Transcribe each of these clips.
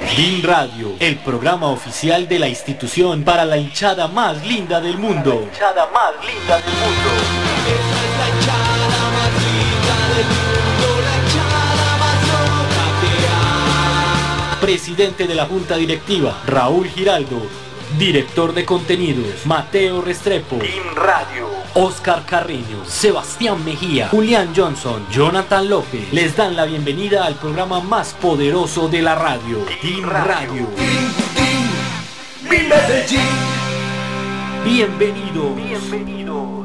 DIN Radio, el programa oficial de la institución para la hinchada más linda del mundo. La hinchada más linda del mundo. Esa es la hinchada más linda del mundo, la hinchada más loca que hay. Presidente de la Junta Directiva, Raúl Giraldo. Director de contenidos, Mateo Restrepo. DIN Radio, Oscar Carreño, Sebastián Mejía, Julián Johnson, Jonathan López. Les dan la bienvenida al programa más poderoso de la radio, DIN Radio. DIN Medellín. Bienvenidos. Bienvenidos.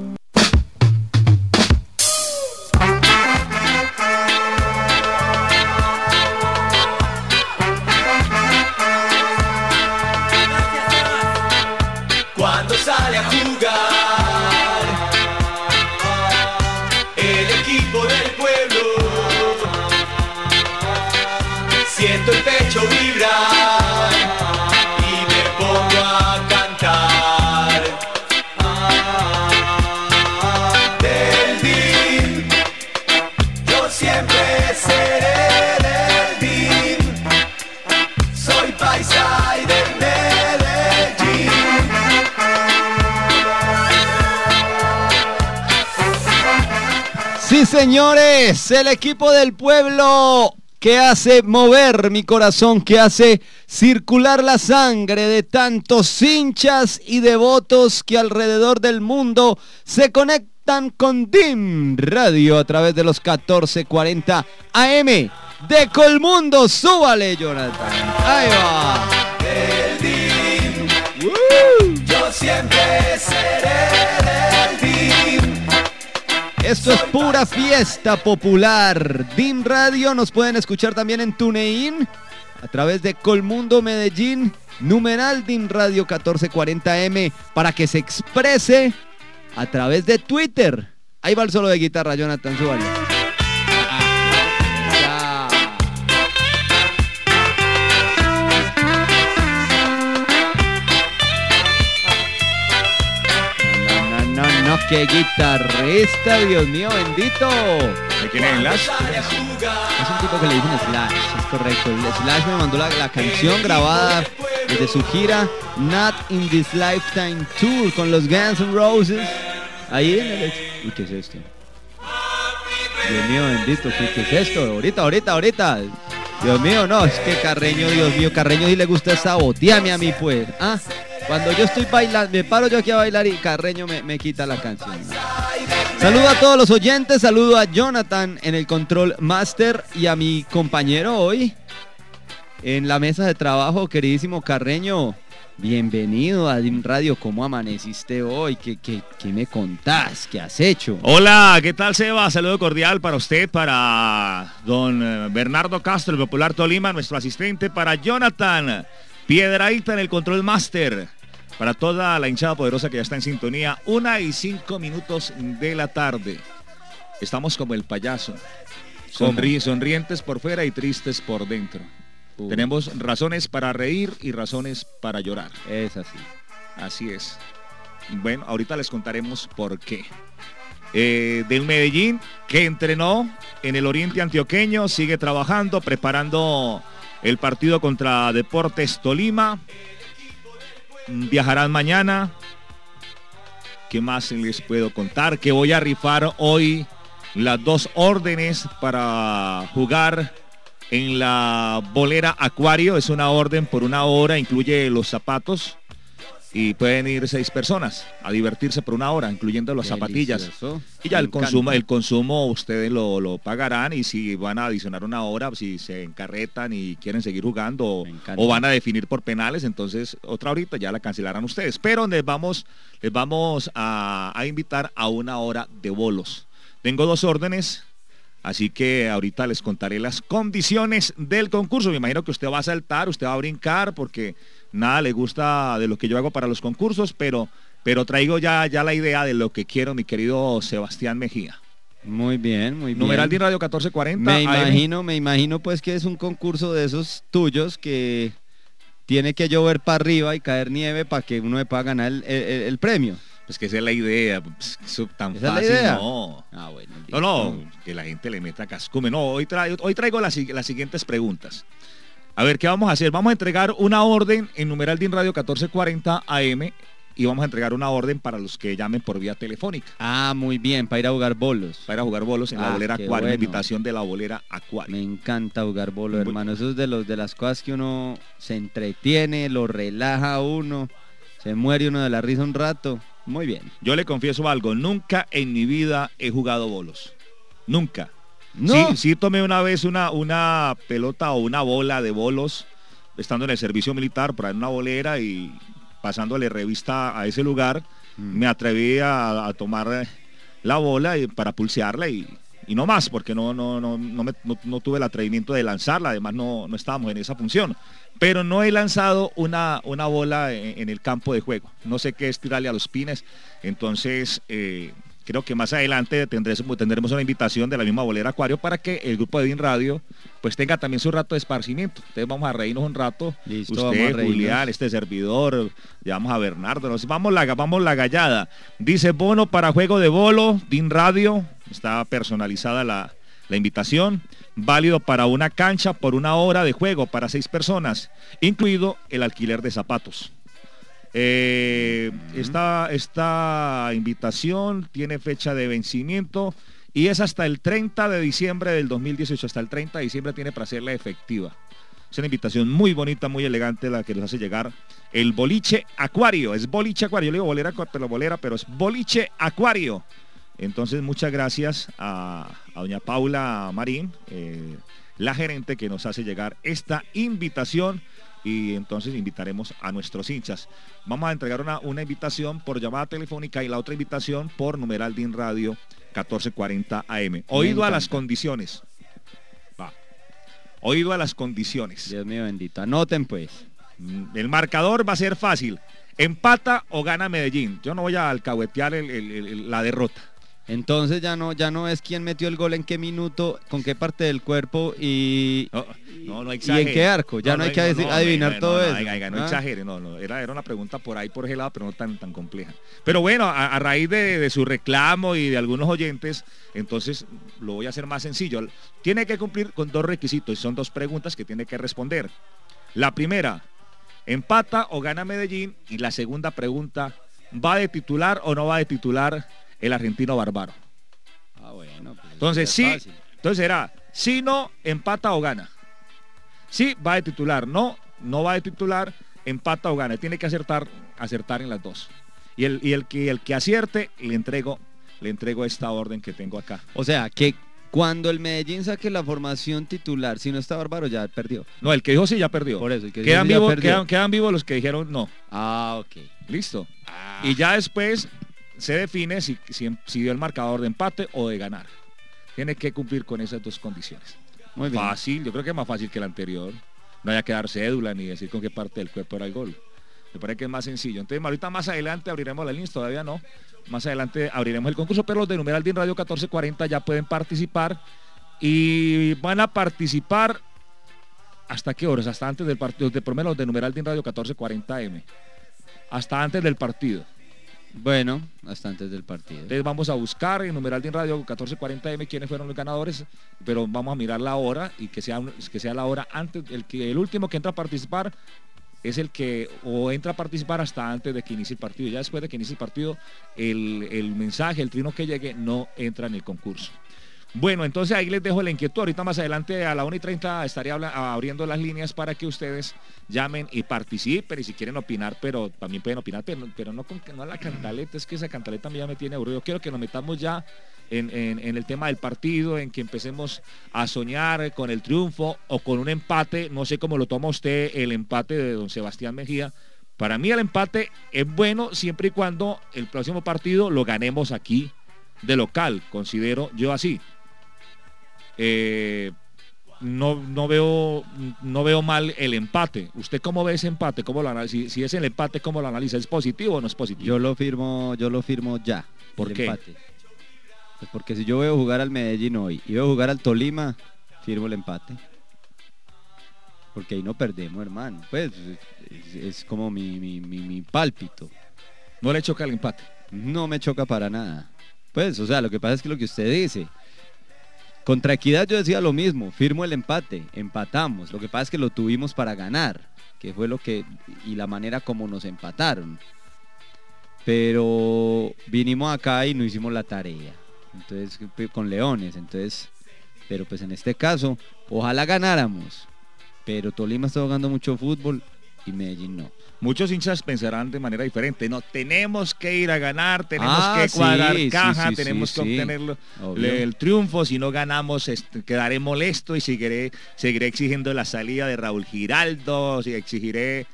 Cuando sale a jugar el equipo del pueblo, siento el pecho vibrar y me pongo a cantar. Del DIN, yo siempre seré del DIN, soy paisa y del Medellín. Sí, señores, el equipo del pueblo que hace mover mi corazón, que hace circular la sangre de tantos hinchas y devotos que alrededor del mundo se conectan con DIN Radio a través de los 1440 AM de Colmundo. Súbale, Jonathan. Ahí va. Del DIN, yo siempre seré del DIN. Esto es pura fiesta popular. DIN Radio, nos pueden escuchar también en TuneIn, a través de Colmundo Medellín, numeral DIN Radio 1440M, para que se exprese a través de Twitter. Ahí va el solo de guitarra, Jonathan, súbale. No, qué guitarrista, Dios mío, bendito. ¿De quién es Slash? Es un tipo que le dicen Slash, es correcto. El Slash me mandó la canción grabada desde su gira Not in This Lifetime Tour con los Guns N' Roses. Ahí en el... Uy, ¿qué es esto? Dios mío, bendito, ¿qué es esto? Ahorita. Dios mío, no, es que Carreño, Dios mío, Carreño sí le gusta sabotearme a mí, pues. Ah, cuando yo estoy bailando, me paro yo aquí a bailar y Carreño me quita la canción. Saludo a todos los oyentes, saludo a Jonathan en el Control Master y a mi compañero hoy en la mesa de trabajo, queridísimo Carreño. Bienvenido a DIN Radio, ¿cómo amaneciste hoy? ¿Qué me contás? ¿Qué has hecho? Hola, ¿qué tal, Seba? Saludo cordial para usted, para don Bernardo Castro, el Popular Tolima, nuestro asistente, para Jonathan Piedrahíta en el Control Master, para toda la hinchada poderosa que ya está en sintonía. 1:05 de la tarde. Estamos como el payaso, sonrientes por fuera y tristes por dentro. Tenemos razones para reír y razones para llorar. Es así. Así es. Bueno, ahorita les contaremos por qué. Del Medellín, que entrenó en el Oriente Antioqueño, sigue trabajando, preparando el partido contra Deportes Tolima. Viajarán mañana. ¿Qué más les puedo contar? Que voy a rifar hoy las 2 órdenes para jugar en la bolera Acuario. Es una orden por 1 hora, incluye los zapatos y pueden ir 6 personas a divertirse por 1 hora, incluyendo las zapatillas. Y ya el consumo ustedes lo pagarán, y si van a adicionar 1 hora, si se encarretan y quieren seguir jugando o van a definir por penales, entonces otra horita ya la cancelarán ustedes. Pero les vamos a invitar a 1 hora de bolos. Tengo 2 órdenes. Así que ahorita les contaré las condiciones del concurso. Me imagino que usted va a saltar, usted va a brincar, porque nada le gusta de lo que yo hago para los concursos, pero traigo ya la idea de lo que quiero, mi querido Sebastián Mejía. Muy bien, muy bien. Numeral DIN Radio 1440. Me imagino pues que es un concurso de esos tuyos que tiene que llover para arriba y caer nieve para que uno me pueda ganar el premio. Pues que esa es la idea, pues, tan ¿Esa fácil, es la idea? no. Ah, bueno. No, que la gente le meta cascume. No, hoy traigo las siguientes preguntas. A ver, ¿qué vamos a hacer? Vamos a entregar una orden en numeral DIN Radio 1440 AM y vamos a entregar una orden para los que llamen por vía telefónica. Ah, muy bien, para ir a jugar bolos. Para ir a jugar bolos en la bolera qué Acuario, bueno. invitación de la bolera Acuario. Me encanta jugar bolo, Muy- hermano. Eso es de las cosas que uno se entretiene, lo relaja a uno, se muere uno de la risa un rato. Muy bien. Yo le confieso algo, nunca en mi vida he jugado bolos. Nunca. No. Sí tomé una vez una pelota o una bola de bolos estando en el servicio militar para una bolera y pasándole revista a ese lugar, me atreví a tomar la bola para pulsearla y no más, porque no tuve el atrevimiento de lanzarla, además no estábamos en esa función. Pero no he lanzado una bola en el campo de juego. No sé qué es tirarle a los pines, entonces creo que más adelante tendremos una invitación de la misma bolera Acuario para que el grupo de DIN Radio pues tenga también su rato de esparcimiento. Entonces vamos a reírnos un rato. Listo, vamos a Usted, reírnos. Julián, este servidor, llevamos a Bernardo. Vamos la gallada. Dice bono para juego de bolo, DIN Radio. Está personalizada la invitación. Válido para una cancha por 1 hora de juego para 6 personas, incluido el alquiler de zapatos. Esta invitación tiene fecha de vencimiento y es hasta el 30 de diciembre del 2018, hasta el 30 de diciembre tiene para hacerla efectiva. Es una invitación muy bonita, muy elegante la que nos hace llegar el Boliche Acuario. Es Boliche Acuario, yo le digo bolera, pero es Boliche Acuario. Entonces muchas gracias a doña Paula Marín, la gerente que nos hace llegar esta invitación. Y entonces invitaremos a nuestros hinchas. Vamos a entregar una invitación por llamada telefónica y la otra invitación por numeral DIN Radio 1440 AM. Oído a las condiciones. Va. Oído a las condiciones. Dios mío bendito. Anoten pues. El marcador va a ser fácil. Empata o gana Medellín. Yo no voy a alcahuetear la derrota. Entonces ya no es quién metió el gol en qué minuto, con qué parte del cuerpo y exagere. en qué arco. Ya no hay que adivinar todo eso. No exagere, era una pregunta por ahí por ese lado, pero no tan compleja. Pero bueno, a raíz de su reclamo y de algunos oyentes, entonces lo voy a hacer más sencillo. Tiene que cumplir con 2 requisitos y son 2 preguntas que tiene que responder. La primera, empata o gana Medellín, y la segunda pregunta, ¿va de titular o no va de titular el argentino Bárbaro? Ah, bueno. Pues Entonces eso sí, es fácil. entonces será, si no, empata o gana. Sí, va de titular, no va de titular, empata o gana. Tiene que acertar en las 2. Y el que acierte, le entrego esta orden que tengo acá. O sea, que cuando el Medellín saque la formación titular, si no está Bárbaro, ya perdió. No, el que dijo sí ya perdió. Por eso, el que quedan dijo sí ya vivos, perdió. quedan vivos los que dijeron no. Ah, ok. Listo. Y ya después se define si dio el marcador de empate o de ganar. Tiene que cumplir con esas 2 condiciones. Muy bien. Fácil, yo creo que es más fácil que el anterior. No haya que dar cédula ni decir con qué parte del cuerpo era el gol. Me parece que es más sencillo. Entonces ahorita más adelante abriremos la línea, todavía no. Más adelante abriremos el concurso, pero los de numeral DIN Radio 1440 ya pueden participar. Y van a participar ¿hasta qué horas? Hasta antes del partido, por lo menos los de numeral DIN Radio 1440 AM. Hasta antes del partido. Bueno, hasta antes del partido. Entonces vamos a buscar en numeral DIN Radio 1440 AM quiénes fueron los ganadores, pero vamos a mirar la hora y que sea la hora antes. El último que entra a participar es el que entra a participar hasta antes de que inicie el partido. Ya después de que inicie el partido, el mensaje, el trino que llegue no entra en el concurso. Bueno, entonces ahí les dejo la inquietud. Ahorita más adelante a la 1:30 estaré abriendo las líneas para que ustedes llamen y participen, y si quieren opinar, pero también pueden opinar, pero no a la cantaleta. Es que esa cantaleta ya me tiene aburrido. Quiero que nos metamos ya en el tema del partido, en que empecemos a soñar con el triunfo o con un empate. No sé cómo lo toma usted el empate de don Sebastián Mejía. Para mí el empate es bueno siempre y cuando el próximo partido lo ganemos aquí de local, considero yo así. No veo mal el empate. ¿Usted cómo ve ese empate? ¿Cómo lo analiza? Si es el empate, ¿cómo lo analiza? ¿Es positivo o no es positivo? Yo lo firmo ya. ¿Por el qué? Empate. Pues porque si yo veo jugar al Medellín hoy y veo jugar al Tolima, firmo el empate. Porque ahí no perdemos, hermano. Pues es como mi pálpito. ¿No le choca el empate? No me choca para nada. Pues, o sea, lo que pasa es que lo que usted dice, Contra Equidad yo decía lo mismo, firmo el empate, empatamos. Lo que pasa es que lo tuvimos para ganar, que fue lo que, y la manera como nos empataron. Pero vinimos acá y no hicimos la tarea. Entonces, con Leones, entonces, pero pues en este caso, ojalá ganáramos. Pero Tolima está jugando mucho fútbol y Medellín no. Muchos hinchas pensarán de manera diferente, no, tenemos que ir a ganar, tenemos que cuadrar caja, tenemos que obtener el triunfo, si no ganamos quedaré molesto y seguiré exigiendo la salida de Raúl Giraldo, exigiré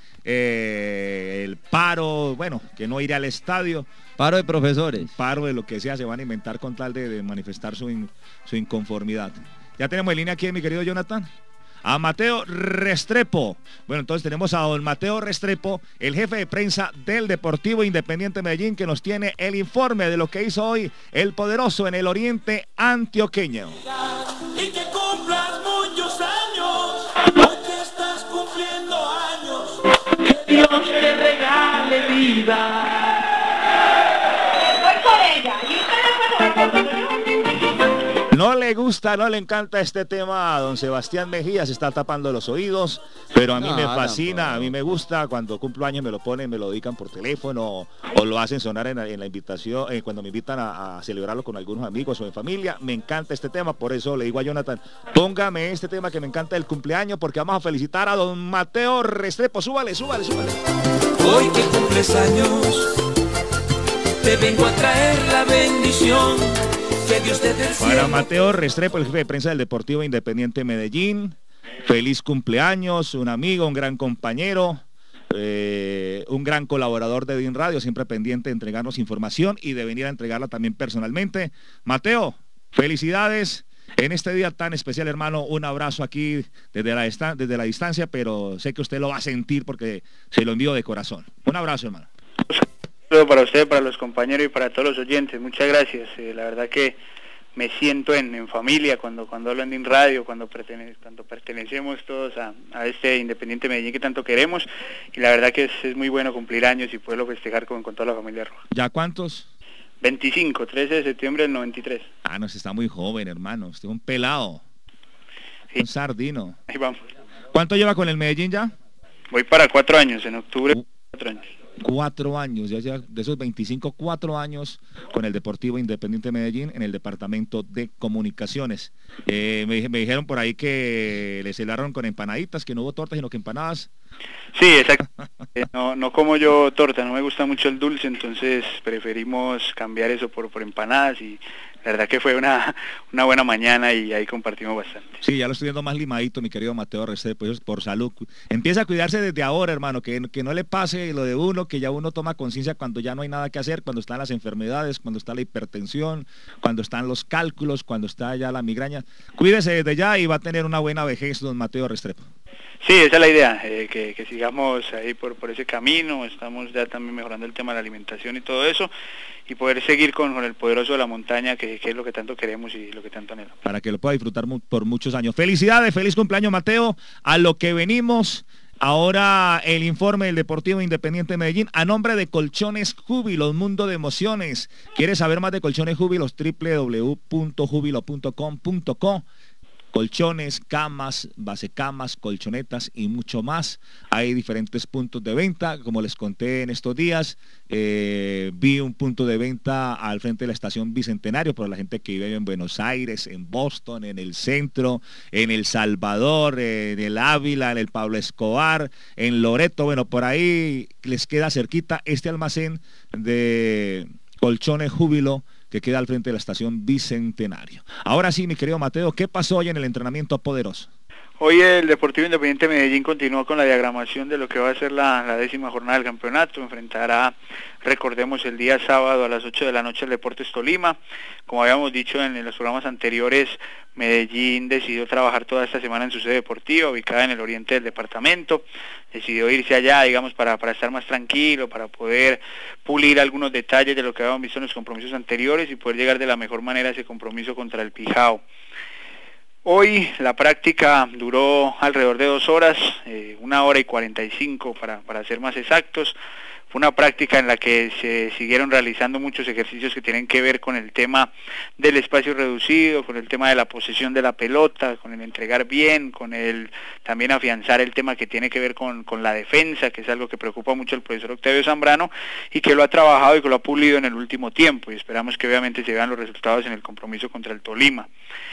el paro, bueno, que no iré al estadio. Paro de profesores. Paro de lo que sea, se van a inventar con tal de manifestar su inconformidad. Ya tenemos en línea aquí, mi querido Jonathan, a Mateo Restrepo. Bueno, entonces tenemos a don Mateo Restrepo, el jefe de prensa del Deportivo Independiente Medellín, que nos tiene el informe de lo que hizo hoy el poderoso en el oriente antioqueño. Y que cumplas muchos años, hoy que estás cumpliendo años, que Dios te regale vida. Voy por ella, y ustedes No le gusta, no le encanta este tema a don Sebastián Mejía, se está tapando los oídos, pero a mí me fascina, a mí me gusta, cuando cumplo años me lo ponen, me lo dedican por teléfono o lo hacen sonar en la invitación, cuando me invitan a celebrarlo con algunos amigos o en familia. Me encanta este tema, por eso le digo a Jonathan, póngame este tema que me encanta del cumpleaños, porque vamos a felicitar a don Mateo Restrepo. Súbale, súbale, súbale. Hoy que cumples años, te vengo a traer la bendición. Que Dios te dé el cielo. Para Mateo Restrepo, el jefe de prensa del Deportivo Independiente Medellín, feliz cumpleaños, un amigo, un gran compañero, un gran colaborador de DIN Radio, siempre pendiente de entregarnos información y de venir a entregarla también personalmente. Mateo, felicidades en este día tan especial, hermano. Un abrazo aquí desde la distancia, pero sé que usted lo va a sentir porque se lo envío de corazón. Un abrazo, hermano. Para usted, para los compañeros y para todos los oyentes, muchas gracias. La verdad que me siento en familia cuando hablo en DIN Radio, cuando pertenecemos todos a este Independiente Medellín que tanto queremos, y la verdad que es muy bueno cumplir años y poderlo festejar con toda la familia roja. ¿Ya cuántos? 25, 13 de septiembre del 93. Ah, no, está muy joven, hermano, usted es un pelado, sí. Un sardino. Ahí vamos. ¿Cuánto lleva con el Medellín ya? Voy para 4 años, en octubre, 4 años. 4 años, ya de esos 25, 4 años con el Deportivo Independiente Medellín en el departamento de comunicaciones. Me dijeron por ahí que le celaron con empanaditas, que no hubo tortas sino que empanadas. Sí, exacto. No como yo torta, no me gusta mucho el dulce, entonces preferimos cambiar eso por empanadas, y la verdad que fue una buena mañana y ahí compartimos bastante. Sí, ya lo estoy viendo más limadito, mi querido Mateo Restrepo, pues por salud. Empieza a cuidarse desde ahora, hermano, que no le pase lo de uno, que ya uno toma conciencia cuando ya no hay nada que hacer, cuando están las enfermedades, cuando está la hipertensión, cuando están los cálculos, cuando está ya la migraña. Cuídese desde ya y va a tener una buena vejez, don Mateo Restrepo. Sí, esa es la idea, que sigamos ahí por ese camino. Estamos ya también mejorando el tema de la alimentación y todo eso, y poder seguir con el poderoso de la montaña, que es lo que tanto queremos y lo que tanto anhelamos. Para que lo pueda disfrutar por muchos años. Felicidades, feliz cumpleaños, Mateo. A lo que venimos, ahora el informe del Deportivo Independiente de Medellín, a nombre de Colchones Júbilo, mundo de emociones. ¿Quieres saber más de Colchones Júbilo? www.jubilo.com.co. Colchones, camas, basecamas, colchonetas y mucho más. Hay diferentes puntos de venta, como les conté en estos días. Vi un punto de venta al frente de la estación Bicentenario para la gente que vive en Buenos Aires, en Boston, en el centro, en El Salvador, en el Ávila, en el Pablo Escobar, en Loreto. Bueno, por ahí les queda cerquita este almacén de Colchones Júbilo, que queda al frente de la estación Bicentenario. Ahora sí, mi querido Mateo, ¿qué pasó hoy en el entrenamiento poderoso? Hoy el Deportivo Independiente Medellín continuó con la diagramación de lo que va a ser la 10ª jornada del campeonato. Enfrentará, recordemos, el día sábado a las 8 de la noche el Deportes Tolima. Como habíamos dicho en los programas anteriores, Medellín decidió trabajar toda esta semana en su sede deportiva, ubicada en el oriente del departamento. Decidió irse allá, digamos, para estar más tranquilo, para poder pulir algunos detalles de lo que habíamos visto en los compromisos anteriores y poder llegar de la mejor manera a ese compromiso contra el Pijao. Hoy la práctica duró alrededor de 2 horas, 1 hora y 45 para ser más exactos. Fue una práctica en la que se siguieron realizando muchos ejercicios que tienen que ver con el tema del espacio reducido, con el tema de la posesión de la pelota, con el entregar bien, con el también afianzar el tema que tiene que ver con la defensa, que es algo que preocupa mucho al profesor Octavio Zambrano y que lo ha trabajado y que lo ha pulido en el último tiempo, y esperamos que obviamente se vean los resultados en el compromiso contra el Tolima.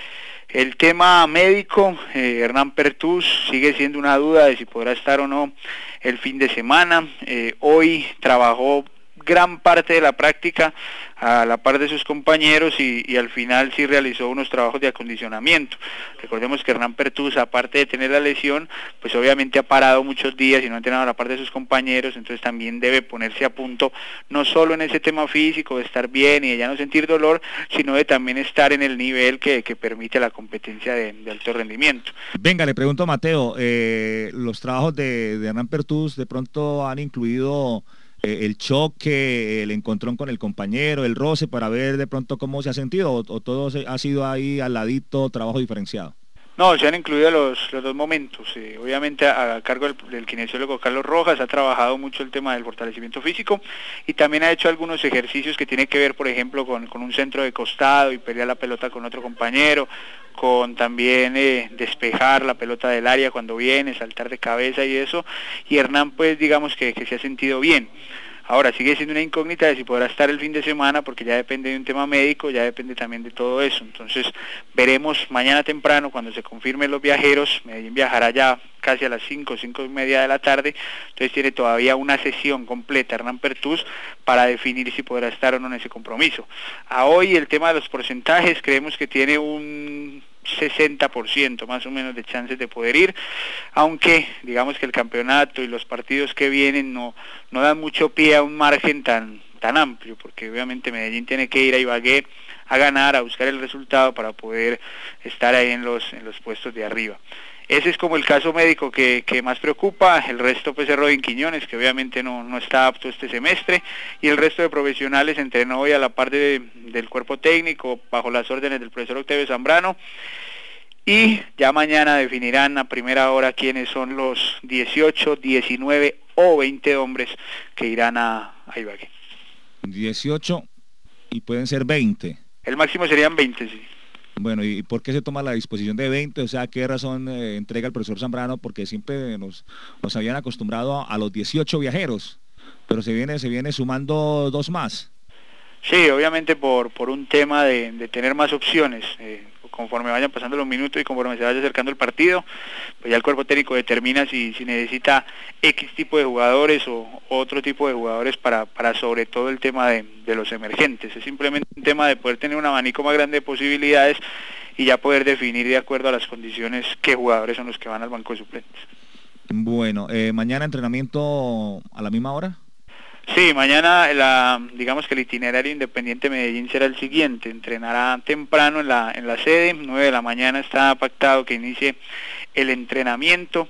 El tema médico, Hernán Pertús sigue siendo una duda de si podrá estar o no el fin de semana. Hoy trabajó gran parte de la práctica a la par de sus compañeros y al final sí realizó unos trabajos de acondicionamiento. Recordemos que Hernán Pertús, aparte de tener la lesión, pues obviamente ha parado muchos días y no ha entrenado a la par de sus compañeros, entonces también debe ponerse a punto, no solo en ese tema físico, de estar bien y de ya no sentir dolor, sino de también estar en el nivel que permite la competencia de alto rendimiento. Venga, le pregunto a Mateo, los trabajos de Hernán Pertús de pronto han incluido el choque, el encontrón con el compañero, el roce, para ver de pronto cómo se ha sentido, o todo ha sido ahí al ladito, trabajo diferenciado. No, se han incluido los dos momentos. Obviamente a cargo del kinesiólogo Carlos Rojas ha trabajado mucho el tema del fortalecimiento físico y también ha hecho algunos ejercicios que tienen que ver, por ejemplo, con un centro de costado y pelear la pelota con otro compañero, con también despejar la pelota del área cuando viene, saltar de cabeza y eso, y Hernán pues digamos que se ha sentido bien. Ahora sigue siendo una incógnita de si podrá estar el fin de semana, porque ya depende de un tema médico, ya depende también de todo eso. Entonces veremos mañana temprano cuando se confirmen los viajeros. Medellín viajará ya casi a las 5:30 de la tarde, entonces tiene todavía una sesión completa Hernán Pertús para definir si podrá estar o no en ese compromiso. A hoy el tema de los porcentajes, creemos que tiene un 60% más o menos de chances de poder ir, aunque digamos que el campeonato y los partidos que vienen no dan mucho pie a un margen tan amplio, porque obviamente Medellín tiene que ir a Ibagué a ganar, a buscar el resultado para poder estar ahí en los puestos de arriba. Ese es como el caso médico que más preocupa. El resto pues es Robin Quiñones, que obviamente no está apto este semestre, y el resto de profesionales entrenó hoy a la par del cuerpo técnico bajo las órdenes del profesor Octavio Zambrano, y ya mañana definirán a primera hora quiénes son los 18, 19 o 20 hombres que irán a Ibagué. 18 y pueden ser 20. El máximo serían 20, sí. Bueno, ¿y por qué se toma la disposición de 20? O sea, ¿qué razón entrega el profesor Zambrano? Porque siempre nos habían acostumbrado a los 18 viajeros, pero se viene sumando 2 más. Sí, obviamente por un tema de tener más opciones. Conforme vayan pasando los minutos y conforme se vaya acercando el partido, pues ya el cuerpo técnico determina si necesita X tipo de jugadores o otro tipo de jugadores para sobre todo el tema de los emergentes. Es simplemente un tema de poder tener un abanico más grande de posibilidades y ya poder definir de acuerdo a las condiciones qué jugadores son los que van al banco de suplentes. Bueno, mañana entrenamiento a la misma hora. Sí, mañana digamos que el itinerario Independiente Medellín será el siguiente. Entrenará temprano en la sede, 9 de la mañana está pactado que inicie el entrenamiento.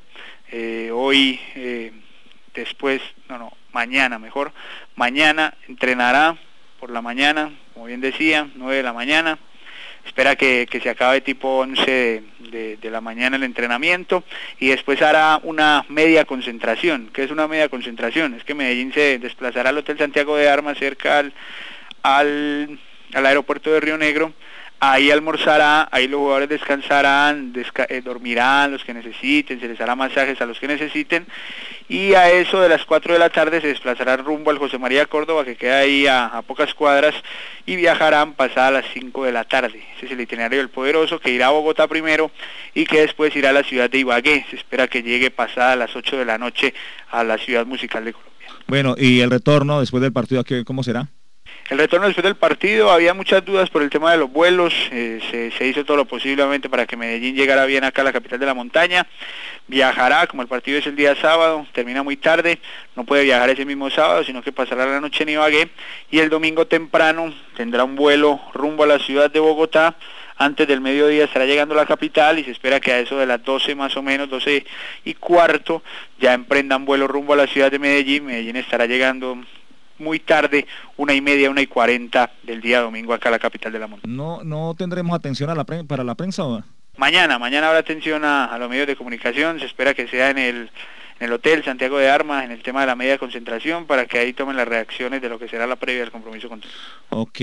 Mañana entrenará por la mañana, como bien decía, 9 de la mañana. Espera que se acabe tipo 11 de la mañana el entrenamiento, y después hará una media concentración. ¿Qué es una media concentración? Es que Medellín se desplazará al Hotel Santiago de Armas, cerca al aeropuerto de Río Negro. Ahí almorzará, ahí los jugadores descansarán, dormirán los que necesiten, se les hará masajes a los que necesiten, y a eso de las 4 de la tarde se desplazarán rumbo al José María Córdoba, que queda ahí a pocas cuadras, y viajarán pasadas las 5 de la tarde. Ese es el itinerario del Poderoso, que irá a Bogotá primero y que después irá a la ciudad de Ibagué. Se espera que llegue pasadas las 8 de la noche a la ciudad musical de Colombia. Bueno, y el retorno después del partido, ¿cómo será? El retorno después del partido, había muchas dudas por el tema de los vuelos, se hizo todo lo posiblemente para que Medellín llegara bien acá a la capital de la montaña. Viajará, como el partido es el día sábado, termina muy tarde, no puede viajar ese mismo sábado, sino que pasará la noche en Ibagué, y el domingo temprano tendrá un vuelo rumbo a la ciudad de Bogotá. Antes del mediodía estará llegando a la capital, y se espera que a eso de las 12 más o menos, 12:15, ya emprendan vuelo rumbo a la ciudad de Medellín. Medellín estará llegando muy tarde, 1:30, 1:40 del día domingo acá a la capital de la montaña. ¿No tendremos atención para la prensa? ¿O? Mañana habrá atención a los medios de comunicación. Se espera que sea en el Hotel Santiago de Armas, en el tema de la media concentración, para que ahí tomen las reacciones de lo que será la previa del compromiso contra. Ok,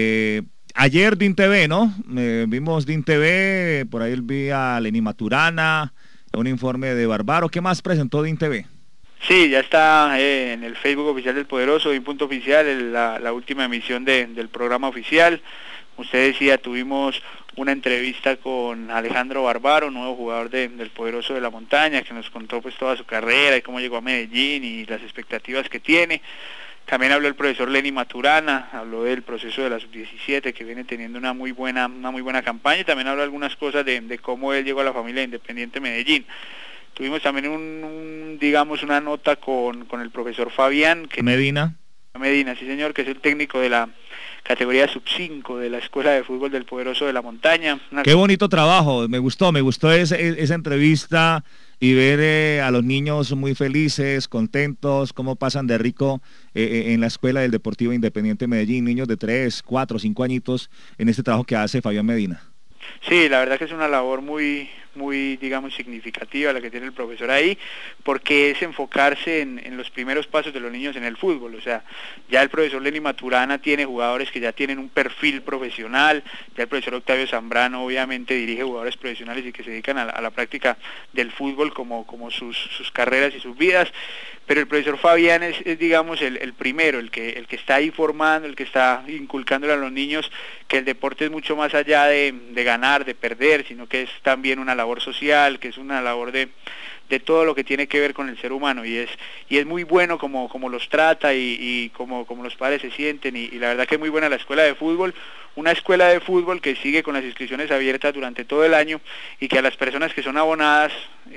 ayer DIN TV, ¿no? Vimos DIN TV, por ahí vi a Lenny Maturana, un informe de Barbaro. ¿Qué más presentó DIN TV? Sí, ya está en el Facebook oficial del Poderoso, DIN Punto Oficial, la última emisión del programa oficial. Usted decía, tuvimos una entrevista con Alejandro Barbaro, nuevo jugador del Poderoso de la Montaña, que nos contó pues toda su carrera y cómo llegó a Medellín y las expectativas que tiene. También habló el profesor Lenny Maturana, habló del proceso de la sub-17, que viene teniendo una muy buena campaña, y también habló algunas cosas de cómo él llegó a la familia de Independiente Medellín. Tuvimos también digamos una nota con el profesor Fabián Medina, sí señor, que es el técnico de la categoría sub-5 de la Escuela de Fútbol del Poderoso de la Montaña. Qué bonito trabajo, me gustó esa entrevista y ver a los niños muy felices, contentos, cómo pasan de rico en la Escuela del Deportivo Independiente Medellín, niños de 3, 4, 5 añitos en este trabajo que hace Fabián Medina. Sí, la verdad que es una labor muy digamos significativa la que tiene el profesor ahí, porque es enfocarse en los primeros pasos de los niños en el fútbol. O sea, ya el profesor Lenny Maturana tiene jugadores que ya tienen un perfil profesional, ya el profesor Octavio Zambrano obviamente dirige jugadores profesionales y que se dedican a la práctica del fútbol como sus carreras y sus vidas, pero el profesor Fabián es digamos el primero, el que está ahí formando, el que está inculcándole a los niños que el deporte es mucho más allá de ganar, de perder, sino que es también una labor social, que es una labor de todo lo que tiene que ver con el ser humano, y es muy bueno como los trata y como los padres se sienten, y la verdad que es muy buena la escuela de fútbol, una escuela de fútbol que sigue con las inscripciones abiertas durante todo el año, y que a las personas que son abonadas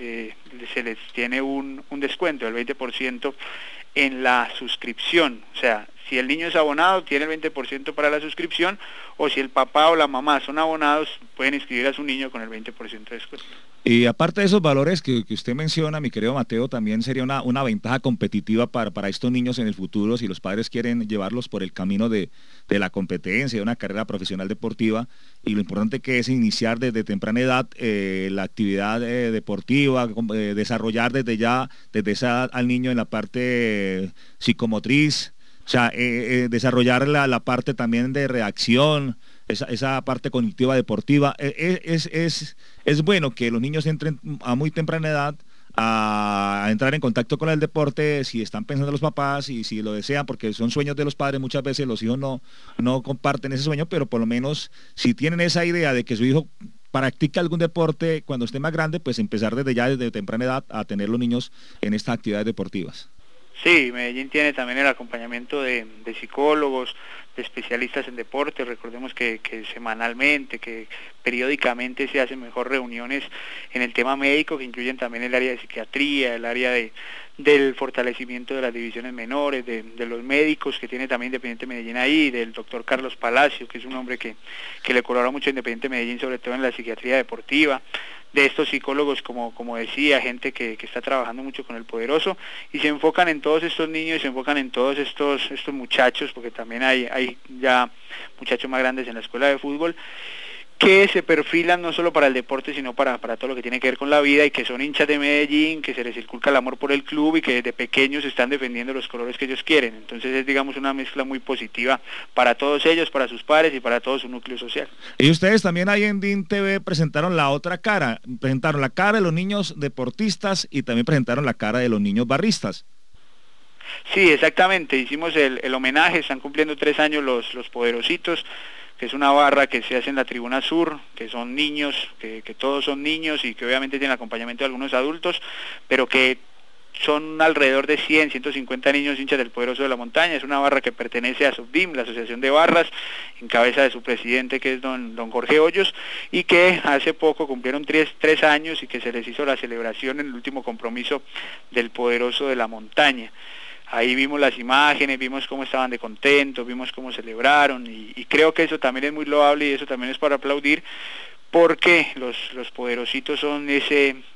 se les tiene un descuento del 20% en la suscripción. O sea, si el niño es abonado tiene el 20% para la suscripción, o si el papá o la mamá son abonados pueden inscribir a su niño con el 20% de descuento. Y aparte de esos valores que usted menciona, mi querido Mateo, también sería una ventaja competitiva para estos niños en el futuro, si los padres quieren llevarlos por el camino de la competencia, de una carrera profesional deportiva, y lo importante que es iniciar desde temprana edad la actividad deportiva, desarrollar desde esa edad al niño en la parte psicomotriz, o sea, desarrollar la parte también de reacción, esa parte cognitiva deportiva. Es bueno que los niños entren a muy temprana edad a entrar en contacto con el deporte, si están pensando los papás y si lo desean, porque son sueños de los padres. Muchas veces los hijos no comparten ese sueño, pero por lo menos si tienen esa idea de que su hijo practica algún deporte cuando esté más grande, pues empezar desde temprana edad a tener los niños en estas actividades deportivas. Sí, Medellín tiene también el acompañamiento de psicólogos, de especialistas en deporte. Recordemos que semanalmente, que periódicamente se hacen mejor reuniones en el tema médico, que incluyen también el área de psiquiatría, el área del fortalecimiento de las divisiones menores, de los médicos que tiene también Independiente Medellín ahí, del doctor Carlos Palacio, que es un hombre que le colabora mucho a Independiente Medellín, sobre todo en la psiquiatría deportiva, de estos psicólogos, como decía, gente que está trabajando mucho con el Poderoso, y se enfocan en todos estos niños, y se enfocan en todos estos muchachos, porque también hay ya muchachos más grandes en la escuela de fútbol, que se perfilan no solo para el deporte, sino para todo lo que tiene que ver con la vida, y que son hinchas de Medellín, que se les inculca el amor por el club, y que desde pequeños están defendiendo los colores que ellos quieren. Entonces es, digamos, una mezcla muy positiva para todos ellos, para sus padres y para todo su núcleo social. Y ustedes también ahí en DIN TV presentaron la otra cara, presentaron la cara de los niños deportistas y también presentaron la cara de los niños barristas. Sí, exactamente, hicimos el homenaje, están cumpliendo 3 años los Poderositos, que es una barra que se hace en la tribuna sur, que son niños, que todos son niños y que obviamente tienen acompañamiento de algunos adultos, pero que son alrededor de 100, 150 niños hinchas del Poderoso de la Montaña. Es una barra que pertenece a SUBDIM, la Asociación de Barras, en cabeza de su presidente, que es don Jorge Hoyos, y que hace poco cumplieron 3 años y que se les hizo la celebración en el último compromiso del Poderoso de la Montaña. Ahí vimos las imágenes, vimos cómo estaban de contentos, vimos cómo celebraron, y creo que eso también es muy loable y eso también es para aplaudir, porque los Poderositos son ese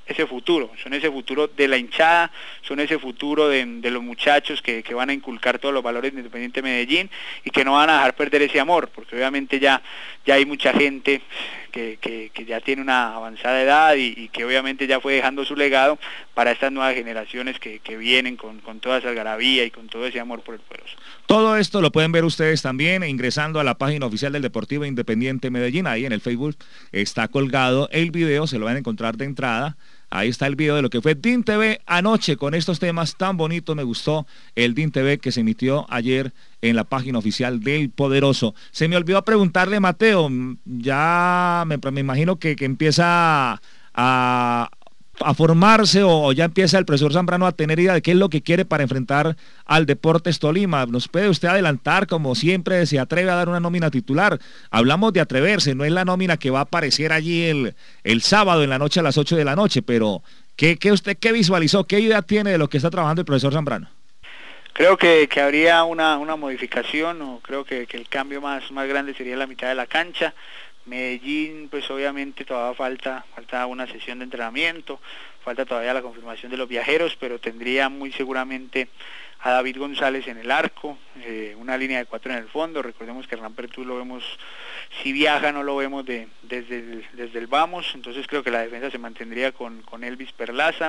ese futuro, son ese futuro de la hinchada, son ese futuro de los muchachos que van a inculcar todos los valores de Independiente Medellín y que no van a dejar perder ese amor, porque obviamente ya hay mucha gente que ya tiene una avanzada edad y que obviamente ya fue dejando su legado para estas nuevas generaciones que vienen con toda esa algarabía y con todo ese amor por el poderoso. Todo esto lo pueden ver ustedes también ingresando a la página oficial del Deportivo Independiente Medellín. Ahí en el Facebook está colgado el video, se lo van a encontrar de entrada. Ahí está el video de lo que fue DIN TV anoche con estos temas tan bonitos. Me gustó el DIN TV que se emitió ayer en la página oficial del Poderoso. Se me olvidó preguntarle, Mateo, ya me imagino que empieza a formarse o ya empieza el profesor Zambrano a tener idea de qué es lo que quiere para enfrentar al Deportes Tolima. ¿Nos puede usted adelantar, como siempre se atreve a dar una nómina titular? Hablamos de atreverse, no es la nómina que va a aparecer allí el sábado en la noche a las 8 de la noche, pero ¿qué visualizó, qué idea tiene de lo que está trabajando el profesor Zambrano? Creo que habría una modificación, o creo que el cambio más grande sería la mitad de la cancha. Medellín, pues obviamente todavía falta una sesión de entrenamiento, falta todavía la confirmación de los viajeros, pero tendría muy seguramente a David González en el arco, una línea de 4 en el fondo. Recordemos que Hernán Pertú lo vemos, si viaja no lo vemos desde el vamos, entonces creo que la defensa se mantendría con Elvis Perlaza,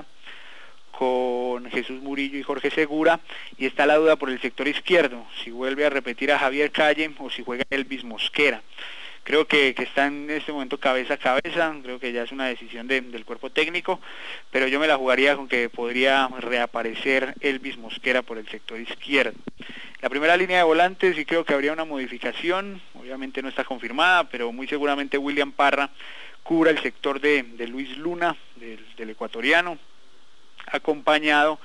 con Jesús Murillo y Jorge Segura, y está la duda por el sector izquierdo, si vuelve a repetir a Javier Calle o si juega Elvis Mosquera. Creo que está en este momento cabeza a cabeza, creo que ya es una decisión del cuerpo técnico, pero yo me la jugaría con que podría reaparecer Elvis Mosquera por el sector izquierdo. La primera línea de volantes sí creo que habría una modificación, obviamente no está confirmada, pero muy seguramente William Parra cubra el sector de Luis Luna, del ecuatoriano, acompañado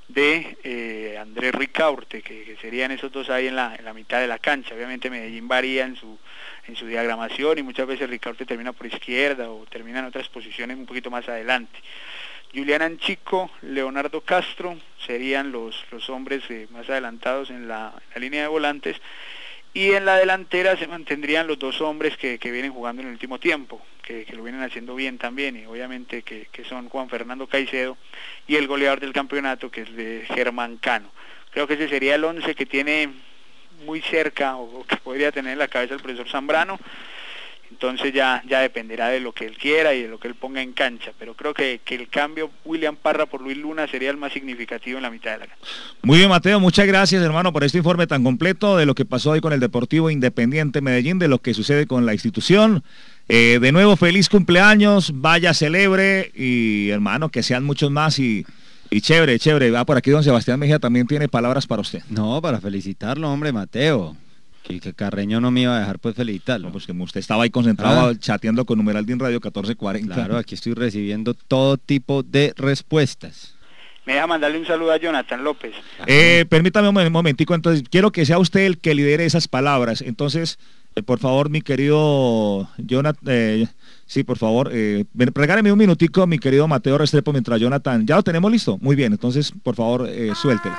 de Andrés Ricaurte, que serían esos dos ahí en la mitad de la cancha. Obviamente Medellín varía en su diagramación y muchas veces Ricaurte termina por izquierda o termina en otras posiciones un poquito más adelante. Julián Anchico, Leonardo Castro serían los hombres más adelantados en la línea de volantes, y en la delantera se mantendrían los dos hombres que vienen jugando en el último tiempo, que lo vienen haciendo bien también, y obviamente que son Juan Fernando Caicedo y el goleador del campeonato, que es de Germán Cano. Creo que ese sería el 11 que tiene muy cerca, o que podría tener en la cabeza el profesor Zambrano. Entonces ya dependerá de lo que él quiera y de lo que él ponga en cancha, pero creo que el cambio William Parra por Luis Luna sería el más significativo en la mitad de la cancha. Muy bien, Mateo, muchas gracias, hermano, por este informe tan completo de lo que pasó hoy con el Deportivo Independiente Medellín, de lo que sucede con la institución. De nuevo, feliz cumpleaños, vaya, celebre, y hermano, que sean muchos más y chévere. Va por aquí don Sebastián Mejía, también tiene palabras para usted. No, para felicitarlo, hombre, Mateo. Que Carreño no me iba a dejar pues felicitarlo. No, pues que usted estaba ahí concentrado chateando con numeral DIN Radio 1440. Claro, aquí estoy recibiendo todo tipo de respuestas. Me deja mandarle un saludo a Jonathan López. Permítame un momentico, entonces quiero que sea usted el que lidere esas palabras. Entonces, por favor, mi querido Jonathan, sí, por favor, regáleme un minutico, mi querido Mateo Restrepo, mientras Jonathan, ¿ya lo tenemos listo? Muy bien, entonces, por favor, suéltelo.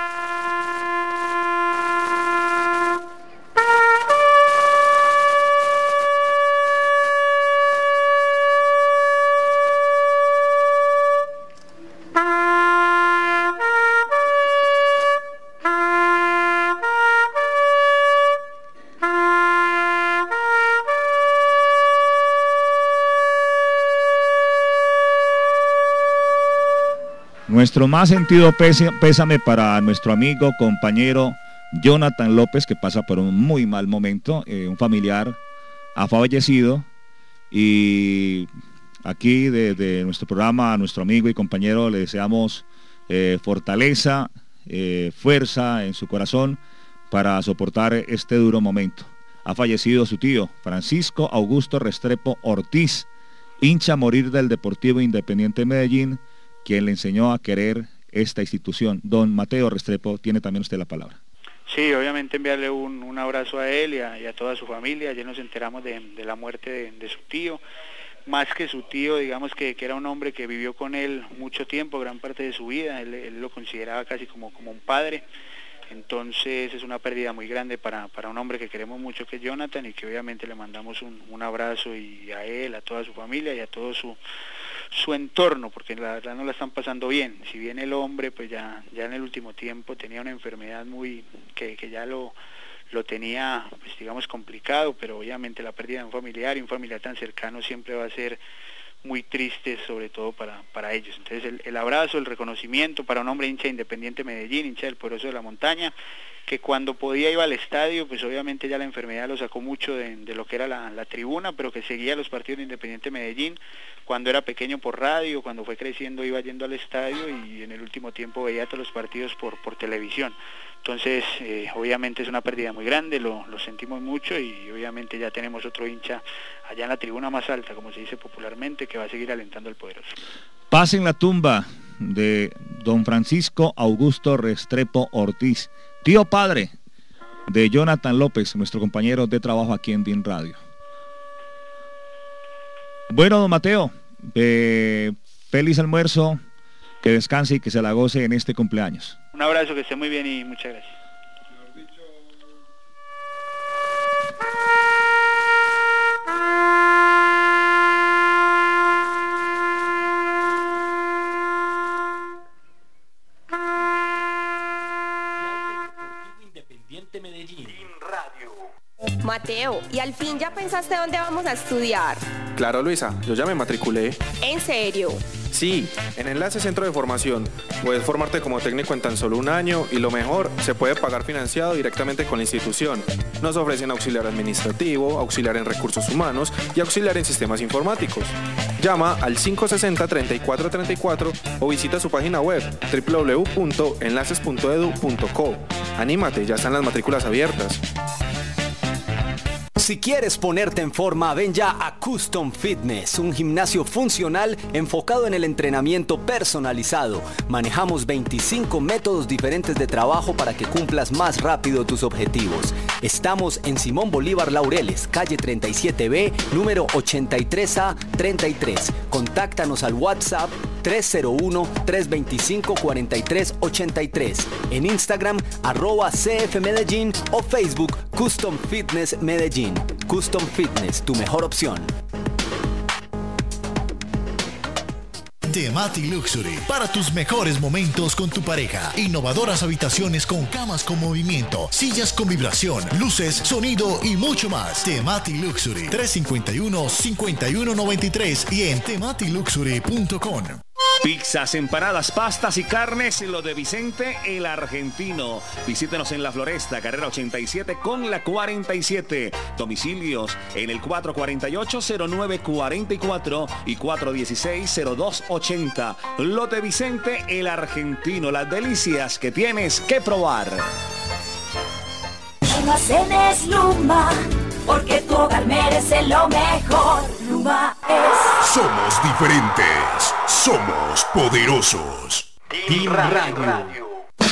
Nuestro más sentido pésame para nuestro amigo, compañero Jonathan López, que pasa por un muy mal momento. Un familiar ha fallecido, y aquí de nuestro programa a nuestro amigo y compañero le deseamos fortaleza, fuerza en su corazón para soportar este duro momento. Ha fallecido su tío, Francisco Augusto Restrepo Ortiz, hincha a morir del Deportivo Independiente Medellín, quien le enseñó a querer esta institución. Don Mateo Restrepo, tiene también usted la palabra. Sí, obviamente enviarle un abrazo a él y a toda su familia. Ayer nos enteramos de la muerte de su tío. Más que su tío, digamos que era un hombre que vivió con él mucho tiempo, gran parte de su vida. Él lo consideraba casi como un padre. Entonces es una pérdida muy grande para un hombre que queremos mucho, que es Jonathan, y que obviamente le mandamos un abrazo, y a él, a toda su familia y a todo su su entorno, porque la verdad no la están pasando bien. Si bien el hombre pues ya en el último tiempo tenía una enfermedad que ya lo tenía, pues digamos, complicado, pero obviamente la pérdida de un familiar tan cercano siempre va a ser muy triste, sobre todo para ellos. Entonces el abrazo, el reconocimiento para un hombre hincha de Independiente Medellín, hincha del Poderoso de la Montaña, que cuando podía iba al estadio, pues obviamente ya la enfermedad lo sacó mucho de lo que era la tribuna, pero que seguía los partidos de Independiente Medellín, cuando era pequeño por radio, cuando fue creciendo iba yendo al estadio y en el último tiempo veía todos los partidos por televisión. Entonces, obviamente es una pérdida muy grande, lo sentimos mucho y obviamente ya tenemos otro hincha allá en la tribuna más alta, como se dice popularmente, que va a seguir alentando al Poderoso. Paz en la tumba de don Francisco Augusto Restrepo Ortiz, tío padre de Jonathan López, nuestro compañero de trabajo aquí en DIN Radio. Bueno, don Mateo, feliz almuerzo, que descanse y que se la goce en este cumpleaños. Un abrazo, que esté muy bien y muchas gracias. Independiente Medellín. Mateo, ¿y al fin ya pensaste dónde vamos a estudiar? Claro, Luisa, yo ya me matriculé. ¿En serio? Sí, en Enlace Centro de Formación. Puedes formarte como técnico en tan solo un año y lo mejor, se puede pagar financiado directamente con la institución. Nos ofrecen auxiliar administrativo, auxiliar en recursos humanos y auxiliar en sistemas informáticos. Llama al 560-3434 o visita su página web www.enlaces.edu.co. Anímate, ya están las matrículas abiertas. Si quieres ponerte en forma, ven ya a Custom Fitness, un gimnasio funcional enfocado en el entrenamiento personalizado. Manejamos 25 métodos diferentes de trabajo para que cumplas más rápido tus objetivos. Estamos en Simón Bolívar Laureles, calle 37B, número 83A33. Contáctanos al WhatsApp 301-325-4383. En Instagram, @CFMedellín o Facebook Custom Fitness Medellín. Custom Fitness, tu mejor opción. Temati Luxury, para tus mejores momentos con tu pareja. Innovadoras habitaciones con camas con movimiento, sillas con vibración, luces, sonido y mucho más. Temati Luxury, 351-5193 y en tematiluxury.com. Pizzas, empanadas, pastas y carnes, lo de Vicente el Argentino. Visítenos en La Floresta, carrera 87 con la 47. Domicilios en el 448-0944 y 416-0280. Lo de Vicente el Argentino, las delicias que tienes que probar. Almacenes Luma, porque tu hogar merece lo mejor. Luma es... Somos diferentes, somos poderosos. DIN Radio.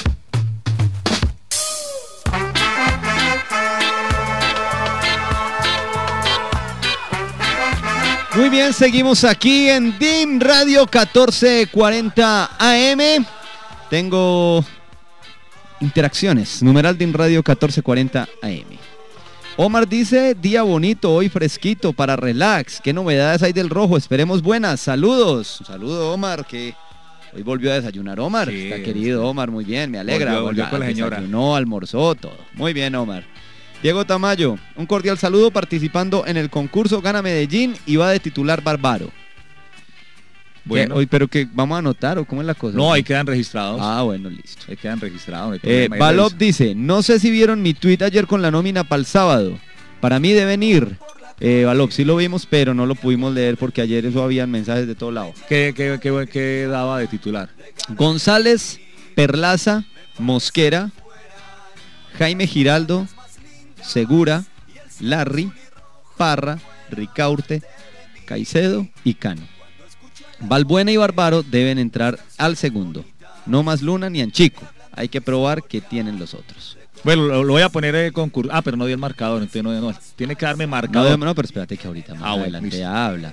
Muy bien, seguimos aquí en DIN Radio 1440 AM. Tengo interacciones. Numeral DIN Radio 1440 AM. Omar dice, día bonito, hoy fresquito para relax. ¿Qué novedades hay del rojo? Esperemos buenas. Saludos. Un saludo, Omar, que hoy volvió a desayunar Omar. Sí, está querido Omar, muy bien, me alegra. Volvió con la señora. Desayunó, almorzó, todo. Muy bien, Omar. Diego Tamayo, un cordial saludo participando en el concurso Gana Medellín y va de titular Bárbaro. Bueno. Hoy, pero que vamos a anotar o cómo es la cosa. No, ahí quedan registrados. Ah, bueno, listo. Ahí quedan registrados. No hay problema, Balop dice, no sé si vieron mi tweet ayer con la nómina para el sábado. Para mí deben ir. Balop, sí lo vimos, pero no lo pudimos leer porque ayer eso habían mensajes de todo lado. ¿Qué daba de titular? González, Perlaza, Mosquera, Jaime Giraldo, Segura, Larry, Parra, Ricaurte, Caicedo y Cano. Valbuena y Bárbaro deben entrar al segundo. No más Luna ni Anchico. Hay que probar qué tienen los otros. Bueno, lo voy a poner concurso. Ah, pero no di el marcador, entonces no. Tiene que darme marcador. No, pero espérate que ahorita más adelante listo. Habla.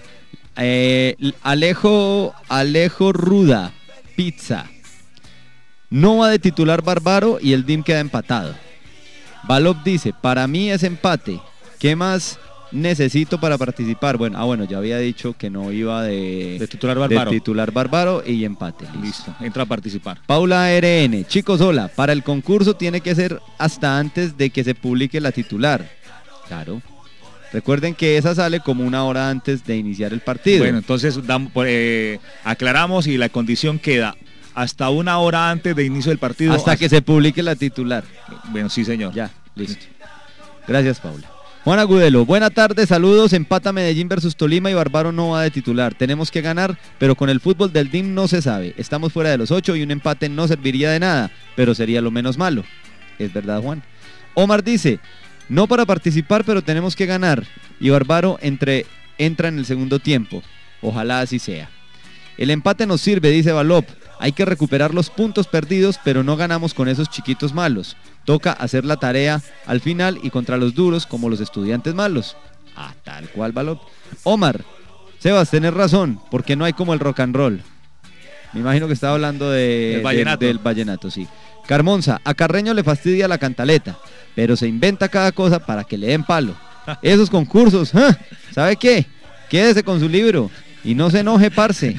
Alejo Ruda, Pizza. No va de titular Bárbaro y el DIM queda empatado. Balop dice, para mí es empate. ¿Qué más necesito para participar? Bueno, ya había dicho que no iba de titular Bárbaro. De titular Bárbaro y empate. Listo, entra a participar. Paula RN, chicos, hola, para el concurso tiene que ser hasta antes de que se publique la titular. Claro. Recuerden que esa sale como 1 hora antes de iniciar el partido. Bueno, entonces aclaramos y la condición queda hasta 1 hora antes de inicio del partido. Hasta que se publique la titular. Bueno, sí, señor. Ya, listo. Gracias, Paula. Juan Agudelo, buena tarde, saludos, empata Medellín versus Tolima y Bárbaro no va de titular. Tenemos que ganar, pero con el fútbol del DIM no se sabe. Estamos fuera de los 8 y un empate no serviría de nada, pero sería lo menos malo. Es verdad, Juan. Omar dice, no para participar, pero tenemos que ganar. Y Bárbaro entra en el segundo tiempo. Ojalá así sea. El empate nos sirve, dice Balop. Hay que recuperar los puntos perdidos, pero no ganamos con esos chiquitos malos. Toca hacer la tarea al final y contra los duros como los estudiantes malos. Tal cual, Balop. Omar, Sebas, tenés razón, porque no hay como el rock and roll. Me imagino que estaba hablando del vallenato, sí. Carmonza, a Carreño le fastidia la cantaleta, pero se inventa cada cosa para que le den palo. Esos concursos, ¿sabe qué? Quédese con su libro y no se enoje, parce.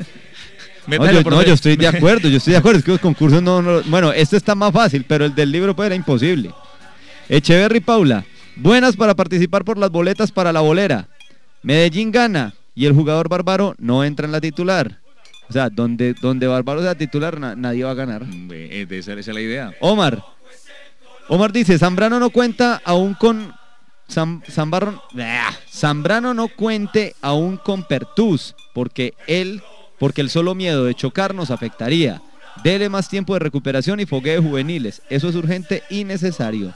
Yo estoy de acuerdo, es que los concursos bueno, este está más fácil, pero el del libro pues era imposible. Echeverry Paula, buenas para participar por las boletas para la bolera. Medellín gana y el jugador Bárbaro no entra en la titular. O sea, donde Bárbaro sea titular, nadie va a ganar. Esa es la idea. Omar dice, Zambrano no cuenta aún con... Zambrano no cuente aún con Pertús, porque el solo miedo de chocar nos afectaría. Dele más tiempo de recuperación y foguee juveniles. Eso es urgente y necesario.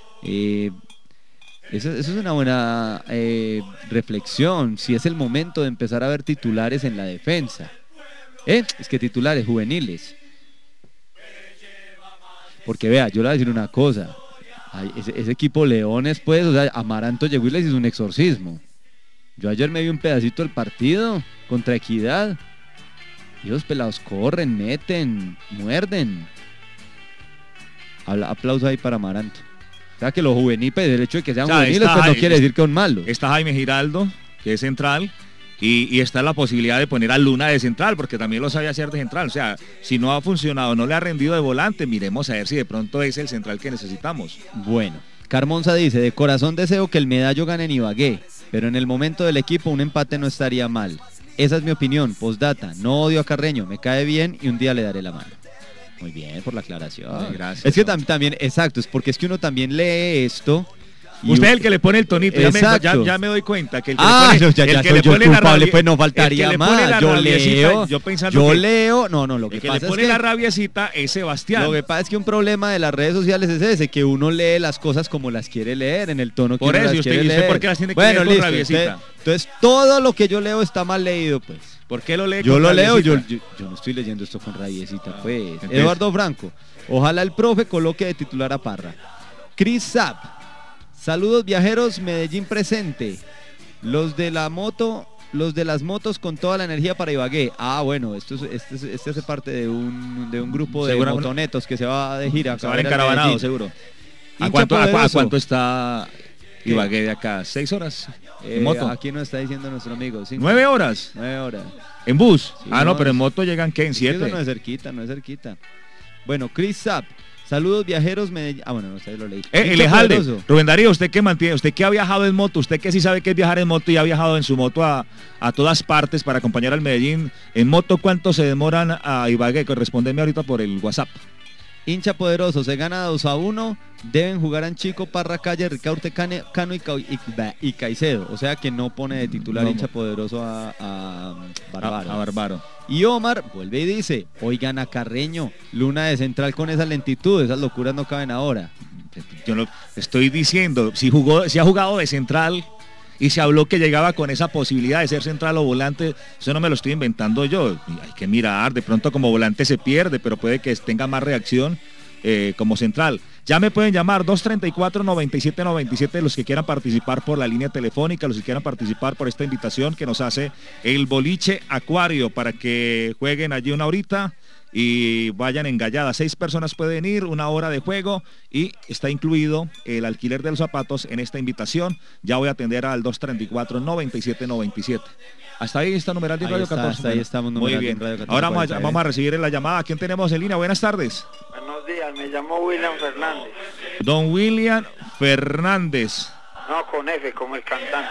Eso es una buena reflexión. Si es el momento de empezar a ver titulares en la defensa. Es que titulares juveniles. Porque vea, yo le voy a decir una cosa. Ese equipo Leones, pues, o sea, Amaranto llegó y les hizo un exorcismo. Yo ayer me vi un pedacito del partido contra Equidad. Y los pelados corren, meten, muerden. Aplauso ahí para Amaranto. O sea que los juveniles, el hecho de que sean juveniles, pues no quiere decir que son malos. Está Jaime Giraldo, que es central, y está la posibilidad de poner a Luna de central, porque también lo sabía hacer de central. O sea, si no ha funcionado, no le ha rendido de volante, miremos a ver si de pronto es el central que necesitamos. Bueno, Carmonza dice, de corazón deseo que el Medallo gane en Ibagué, pero en el momento del equipo un empate no estaría mal. Esa es mi opinión, postdata, no odio a Carreño, me cae bien y un día le daré la mano. Muy bien por la aclaración. Gracias. Es que también, exacto, es porque es que uno también lee esto. Usted es el que le pone el tonito, ya me doy cuenta que el que le pone la rabia, pues no faltaría más. Yo leo, no, lo que pasa es que le pone la rabiecita es Sebastián. Lo que pasa es que un problema de las redes sociales es ese, que uno lee las cosas como las quiere leer, en el tono que uno las quiere leer. ¿Por qué las tiene que leer con rabiecita? Entonces todo lo que yo leo está mal leído, pues. ¿Por qué lo lee con rabiecita? Yo lo leo, yo no estoy leyendo esto con rabiecita, pues. Entonces, Eduardo Franco, ojalá el profe coloque de titular a Parra. Chris Zapp, saludos viajeros, Medellín presente. Los de las motos con toda la energía para Ibagué. Bueno, este hace parte de un grupo de motonetos que se va de gira. Se va encaravanado, seguro. ¿A cuánto está Ibagué de acá? 6 horas en moto. Aquí nos está diciendo nuestro amigo. 9 horas. 9 horas. ¿En bus? Sí, no, pero en moto llegan, ¿qué? ¿En 7? Eso no es cerquita. Bueno, Chris Zapp. Saludos viajeros, Medellín. Bueno, no sé, lo leí. Elejalde, Rubén Darío, usted que ha viajado en moto, usted que sí sabe qué es viajar en moto y ha viajado en su moto a todas partes para acompañar al Medellín. En moto, ¿cuánto se demoran a Ibagué? Respóndeme ahorita por el WhatsApp. Hincha poderoso, se gana 2-1. Deben jugar Anchico, Parra, Calle, Ricaurte, Cano y Caicedo. O sea que no pone de titular hincha poderoso a Bárbaro. A Bárbaro. Y Omar vuelve y dice, oigan a Carreño, Luna de central con esa lentitud, esas locuras no caben ahora. Yo lo estoy diciendo, si ha jugado de central y se habló que llegaba con esa posibilidad de ser central o volante, eso no me lo estoy inventando yo. Hay que mirar, de pronto como volante se pierde, pero puede que tenga más reacción como central. Ya me pueden llamar 234-9797 los que quieran participar por la línea telefónica, los que quieran participar por esta invitación que nos hace el Boliche Acuario para que jueguen allí una horita y vayan engalladas. 6 personas pueden ir, 1 hora de juego y está incluido el alquiler de los zapatos en esta invitación. Ya voy a atender al 234-9797. Hasta ahí está numeral de Radio 14. Hasta ahí estamos, muy bien. Ahora vamos a recibir la llamada. ¿Quién tenemos en línea? Buenas tardes. Buenos días, me llamo William Fernández. Don William Fernández. No, con F, como el cantante.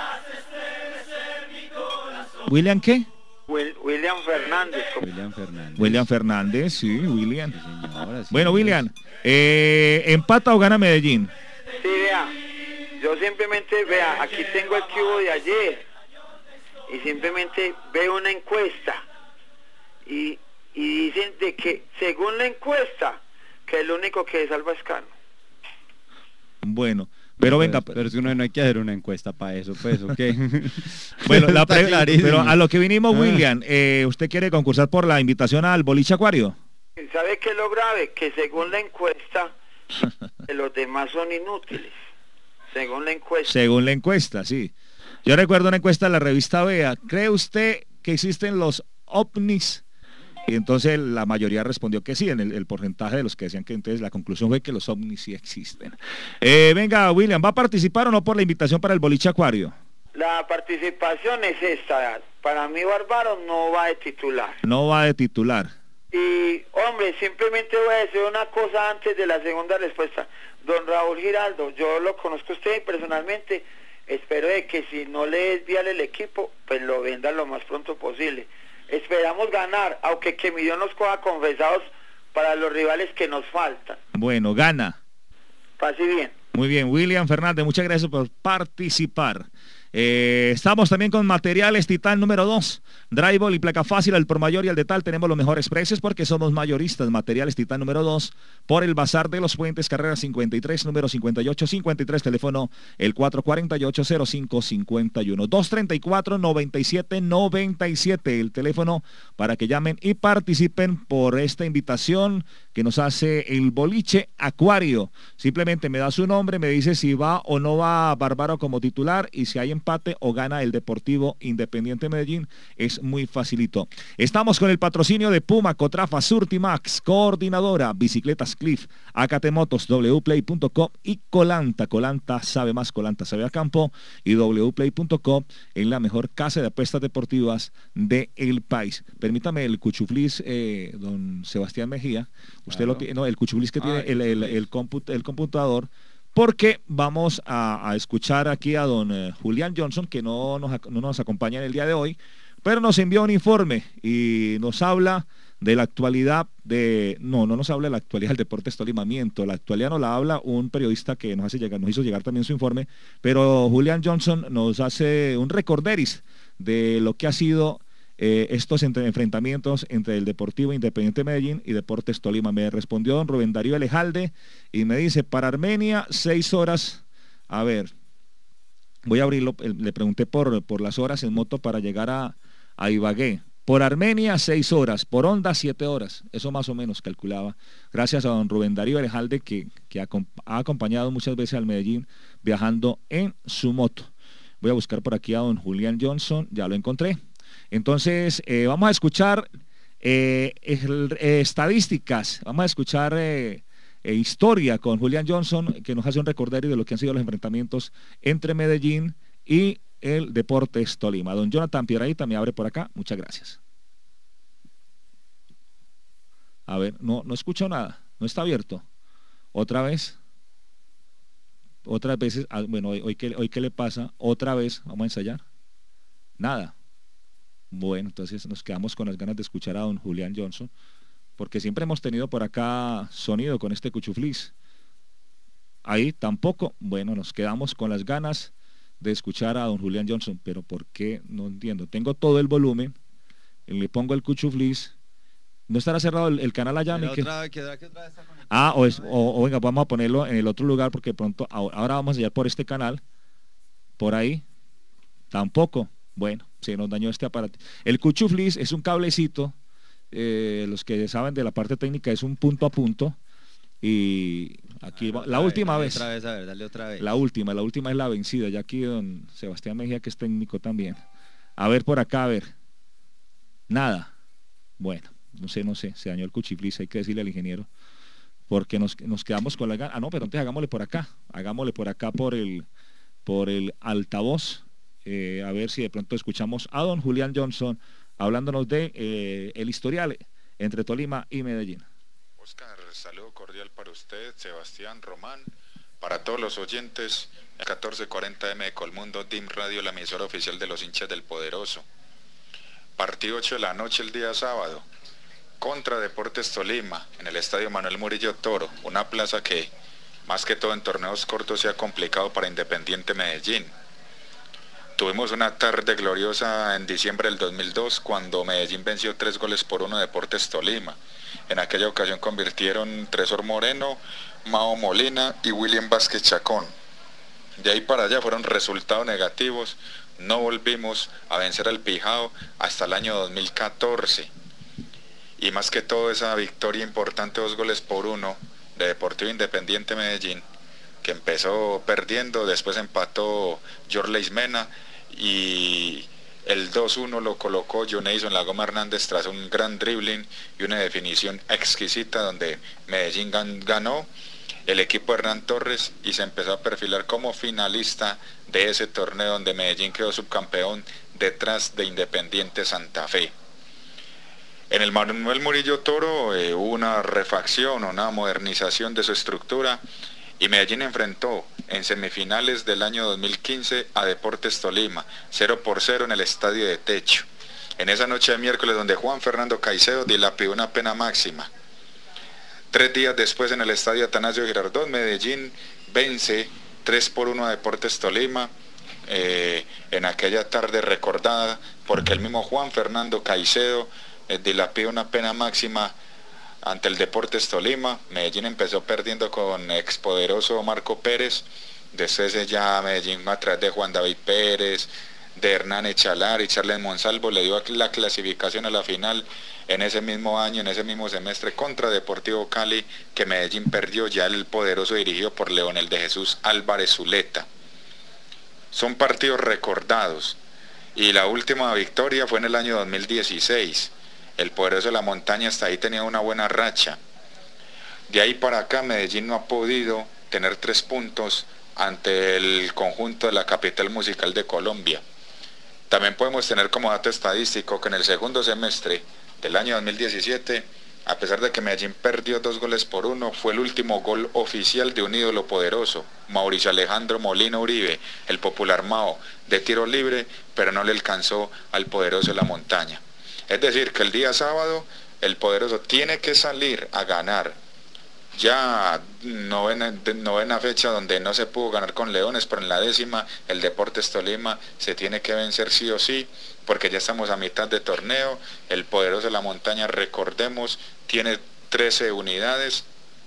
¿William qué? William Fernández. William Fernández, sí, William. Sí, señora, sí, bueno, William, ¿empata o gana Medellín? Sí, vea, yo simplemente, vea, aquí tengo el cubo de ayer y simplemente veo una encuesta y dicen de que según la encuesta que el único que salva es Cano. Bueno, pero venga, pero si no hay que hacer una encuesta para eso, pues, ¿ok? Bueno, pero a lo que vinimos, William, ¿usted quiere concursar por la invitación al Boliche Acuario? ¿Sabe qué es lo grave? Que según la encuesta, los demás son inútiles. Según la encuesta. Según la encuesta, sí. Yo recuerdo una encuesta de la revista Vea. ¿Cree usted que existen los ovnis? Y entonces la mayoría respondió que sí, en el porcentaje de los que decían que entonces la conclusión fue que los ovnis sí existen. Venga, William, ¿va a participar o no por la invitación para el Boliche Acuario? La participación es esta. Para mí, Bárbaro no va de titular. No va de titular. Y, hombre, simplemente voy a decir una cosa antes de la segunda respuesta. Don Raúl Giraldo, yo lo conozco a usted personalmente. Espero de que si no le es vial el equipo, pues lo venda lo más pronto posible. Esperamos ganar, aunque que mi Dios nos coja confesados para los rivales que nos faltan. Bueno, gana. Pase bien. Muy bien, William Fernández, muchas gracias por participar. Estamos también con Materiales Titán número 2, Drywall y placa fácil al por mayor y al de tal. Tenemos los mejores precios porque somos mayoristas. Materiales Titán número 2 por el Bazar de los Puentes, carrera 53, número 5853, teléfono el 448-0551, 234-9797, el teléfono para que llamen y participen por esta invitación que nos hace el Boliche Acuario. Simplemente me da su nombre, me dice si va o no va Bárbaro como titular y si hay empate o gana el Deportivo Independiente Medellín. Es muy facilito. Estamos con el patrocinio de Puma, Cotrafa, Surtimax, Coordinadora, Bicicletas Cliff, AKT Motos, wplay.com y Colanta. Colanta sabe más, Colanta sabe a campo, y wplay.com en la mejor casa de apuestas deportivas del país. Permítame el cuchuflis, don Sebastián Mejía. Usted lo tiene, no, el cuchuflis que tiene el computador, porque vamos a escuchar aquí a don Julián Johnson, que no nos acompaña en el día de hoy, pero nos envió un informe y nos habla de la actualidad no nos habla de la actualidad del Deportes Tolima, miento, la actualidad nos la habla un periodista que nos hizo llegar también su informe, pero Julián Johnson nos hace un recorderis de lo que ha sido estos enfrentamientos entre el Deportivo Independiente Medellín y Deportes Tolima. Me respondió don Rubén Darío Elejalde y me dice, para Armenia 6 horas, a ver, voy a abrirlo, le pregunté por las horas en moto para llegar a Ibagué. Por Armenia 6 horas, por Honda 7 horas, eso más o menos calculaba. Gracias a don Rubén Darío Elejalde que ha acompañado muchas veces al Medellín viajando en su moto. Voy a buscar por aquí a don Julián Johnson, ya lo encontré. Entonces, vamos a escuchar estadísticas, vamos a escuchar historia con Julián Johnson, que nos hace un recordario de lo que han sido los enfrentamientos entre Medellín y el Deportes Tolima. Don Jonathan Piedrahita me abre por acá, muchas gracias. A ver, no escucho nada, no está abierto. Otra vez. Otras veces, bueno, hoy ¿qué le pasa? Otra vez, vamos a ensayar. Nada. Bueno, entonces nos quedamos con las ganas de escuchar a don Julián Johnson, porque siempre hemos tenido por acá sonido con este cuchuflis. Ahí tampoco. Bueno, nos quedamos con las ganas de escuchar a don Julián Johnson, pero ¿por qué? No entiendo. Tengo todo el volumen, le pongo el cuchuflis. ¿No estará cerrado el canal allá? O venga, vamos a ponerlo en el otro lugar, porque pronto, ahora vamos a ir por este canal, por ahí, tampoco. Bueno, se nos dañó este aparato. El cuchuflis es un cablecito, los que saben de la parte técnica, es un punto a punto, y aquí va, la última vez. Otra vez, a ver, dale otra vez. La última es la vencida, ya aquí don Sebastián Mejía, que es técnico también. A ver por acá, a ver. Nada. Bueno, no sé, se dañó el cuchiflis, hay que decirle al ingeniero, porque nos quedamos con la gana. Ah, no, pero entonces hagámosle por acá por el altavoz, a ver si de pronto escuchamos a don Julián Johnson hablándonos de el historial entre Tolima y Medellín. Oscar, saludo cordial para usted, Sebastián, Román, para todos los oyentes, el 1440M de Colmundo, DIM Radio, la emisora oficial de los hinchas del Poderoso. Partido 8 de la noche el día sábado, contra Deportes Tolima, en el estadio Manuel Murillo Toro, una plaza que, más que todo en torneos cortos, se ha complicado para Independiente Medellín. Tuvimos una tarde gloriosa en diciembre del 2002, cuando Medellín venció 3-1 a Deportes Tolima. En aquella ocasión convirtieron Tresor Moreno, Mao Molina y William Vázquez Chacón. De ahí para allá fueron resultados negativos, no volvimos a vencer al Pijao hasta el año 2014. Y más que todo esa victoria importante, 2-1 de Deportivo Independiente Medellín, que empezó perdiendo, después empató Jorleis Mena y el 2-1 lo colocó Joneison La Goma Hernández tras un gran dribbling y una definición exquisita donde Medellín ganó el equipo de Hernán Torres y se empezó a perfilar como finalista de ese torneo donde Medellín quedó subcampeón detrás de Independiente Santa Fe. En el Manuel Murillo Toro hubo una refacción, una modernización de su estructura y Medellín enfrentó en semifinales del año 2015 a Deportes Tolima, 0-0 en el estadio de techo. En esa noche de miércoles donde Juan Fernando Caicedo dilapidó una pena máxima. 3 días después en el estadio Atanasio Girardot, Medellín vence 3-1 a Deportes Tolima, en aquella tarde recordada porque el mismo Juan Fernando Caicedo dilapidó una pena máxima ante el Deportes Tolima. Medellín empezó perdiendo con expoderoso Marco Pérez, después ya Medellín a través de Juan David Pérez, de Hernán Echalar y Charles Monsalvo le dio la clasificación a la final en ese mismo año, en ese mismo semestre contra Deportivo Cali, que Medellín perdió, ya el Poderoso dirigido por Leonel de Jesús Álvarez Zuleta. Son partidos recordados y la última victoria fue en el año 2016. El Poderoso de la Montaña hasta ahí tenía una buena racha. De ahí para acá Medellín no ha podido tener 3 puntos ante el conjunto de la capital musical de Colombia. También podemos tener como dato estadístico que en el segundo semestre del año 2017, a pesar de que Medellín perdió 2-1, fue el último gol oficial de un ídolo poderoso, Mauricio Alejandro Molina Uribe, el popular Mao, de tiro libre, pero no le alcanzó al Poderoso de la Montaña. Es decir, que el día sábado el Poderoso tiene que salir a ganar. Ya novena fecha donde no se pudo ganar con Leones, pero en la 10ª el Deportes Tolima se tiene que vencer sí o sí, porque ya estamos a mitad de torneo. El Poderoso de la Montaña, recordemos, tiene 13 unidades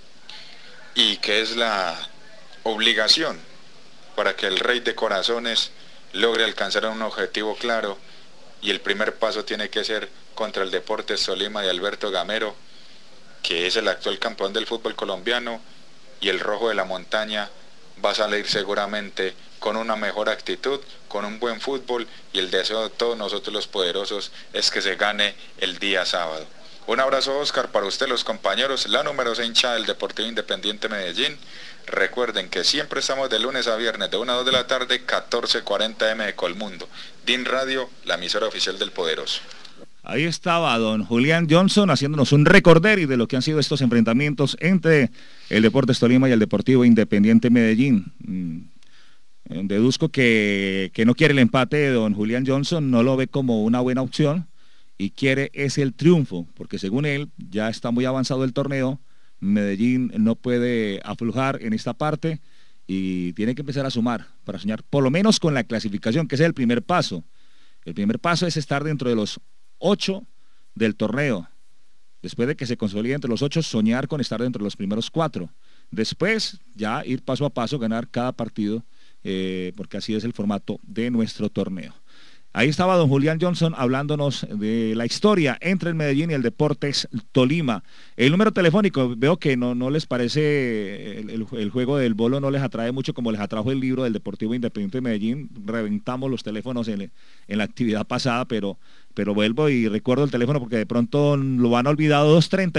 y que es la obligación para que el Rey de Corazones logre alcanzar un objetivo claro, y el primer paso tiene que ser contra el Deportes Tolima de Alberto Gamero, que es el actual campeón del fútbol colombiano, y el Rojo de la Montaña va a salir seguramente con una mejor actitud, con un buen fútbol, y el deseo de todos nosotros los poderosos es que se gane el día sábado. Un abrazo, Oscar, para usted, los compañeros, la numerosa hinchada del Deportivo Independiente Medellín. Recuerden que siempre estamos de lunes a viernes de 1 a 2 de la tarde, 1440M de Colmundo. DIN Radio, la emisora oficial del Poderoso. Ahí estaba don Julián Johnson haciéndonos un recorderis de lo que han sido estos enfrentamientos entre el Deportes Tolima y el Deportivo Independiente Medellín. Deduzco que no quiere el empate de don Julián Johnson, no lo ve como una buena opción y quiere es el triunfo, porque según él ya está muy avanzado el torneo. Medellín no puede aflojar en esta parte y tiene que empezar a sumar para soñar por lo menos con la clasificación, que es el primer paso. El primer paso es estar dentro de los 8 del torneo. Después de que se consolide entre los 8, soñar con estar dentro de los primeros 4. Después ya ir paso a paso, ganar cada partido, porque así es el formato de nuestro torneo. Ahí estaba don Julián Johnson hablándonos de la historia entre el Medellín y el Deportes Tolima. El número telefónico, veo que no les parece el juego del bolo, no les atrae mucho como les atrajo el libro del Deportivo Independiente de Medellín. Reventamos los teléfonos en la actividad pasada, pero vuelvo y recuerdo el teléfono porque de pronto lo han olvidado.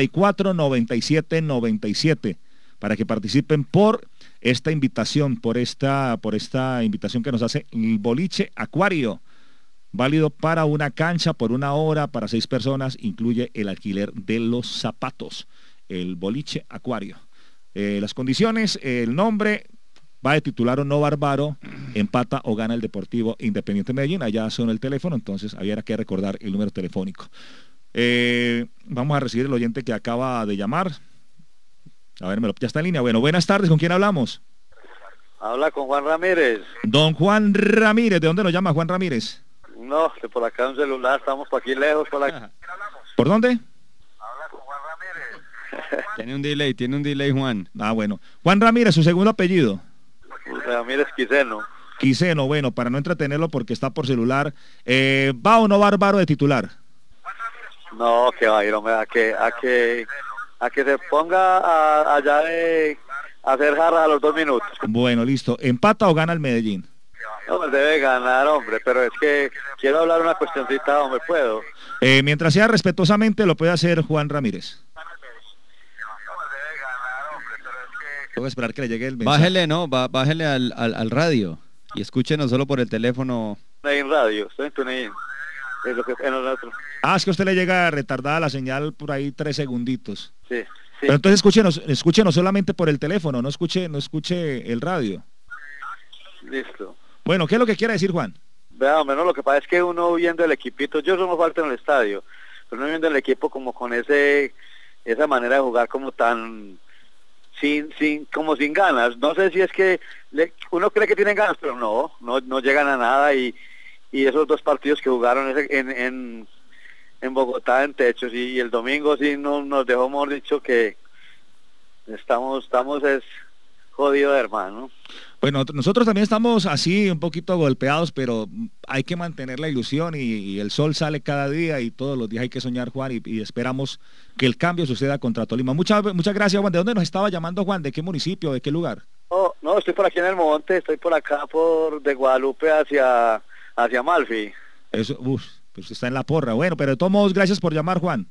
234-9797 para que participen por esta invitación, por esta invitación que nos hace el Boliche Acuario. Válido para una cancha por 1 hora, para 6 personas, incluye el alquiler de los zapatos. El Boliche Acuario. Las condiciones, el nombre, va de titular o no Bárbaro, empata o gana el Deportivo Independiente Medellín. Allá son el teléfono, entonces había que recordar el número telefónico. Vamos a recibir el oyente que acaba de llamar. A ver, ya está en línea. Bueno, buenas tardes, ¿con quién hablamos? Habla con Juan Ramírez. Don Juan Ramírez, ¿de dónde nos llama Juan Ramírez? No, que por acá un celular, estamos por aquí lejos. ¿Por dónde? Habla con Juan Ramírez. Tiene un delay Juan. Ah, bueno. Juan Ramírez, su segundo apellido. Ramírez Quiseno. Quiseno, bueno, para no entretenerlo porque está por celular. ¿Va o no Bárbaro de titular? No, que va a ir, hombre, a que se ponga allá de hacer jarra a los 2 minutos. Bueno, listo. ¿Empata o gana el Medellín? No, pues debe ganar, hombre, pero es que quiero hablar una cuestioncita, hombre, ¿puedo? Mientras sea respetuosamente, lo puede hacer Juan Ramírez. Tengo que esperar que le llegue el mensaje. Bájele al radio y escúchenos solo por el teléfono. En radio, estoy en TuneIn. Es lo que en el otro. Ah, es que a usted le llega retardada la señal por ahí 3 segunditos. Sí. Pero entonces escúchenos solamente por el teléfono, no escuche el radio. Listo. Bueno, ¿qué es lo que quiere decir Juan? Vea, hombre, no, lo que pasa es que uno viendo el equipito, yo somos parte en el estadio, pero uno viendo el equipo como con esa manera de jugar como tan sin ganas. No sé si es que uno cree que tienen ganas, pero no llegan a nada y esos 2 partidos que jugaron en Bogotá en techos y el domingo sí nos dejó, mejor dicho, que estamos es jodido, hermano. Bueno, nosotros también estamos así un poquito golpeados, pero hay que mantener la ilusión y el sol sale cada día y todos los días hay que soñar, Juan, y esperamos que el cambio suceda contra Tolima. Muchas gracias, Juan. ¿De dónde nos estaba llamando, Juan? ¿De qué municipio? ¿De qué lugar? No, estoy por aquí en el monte, estoy por acá de Guadalupe hacia Malfi. Eso, pues usted está en la porra. Bueno, pero de todos modos, gracias por llamar, Juan.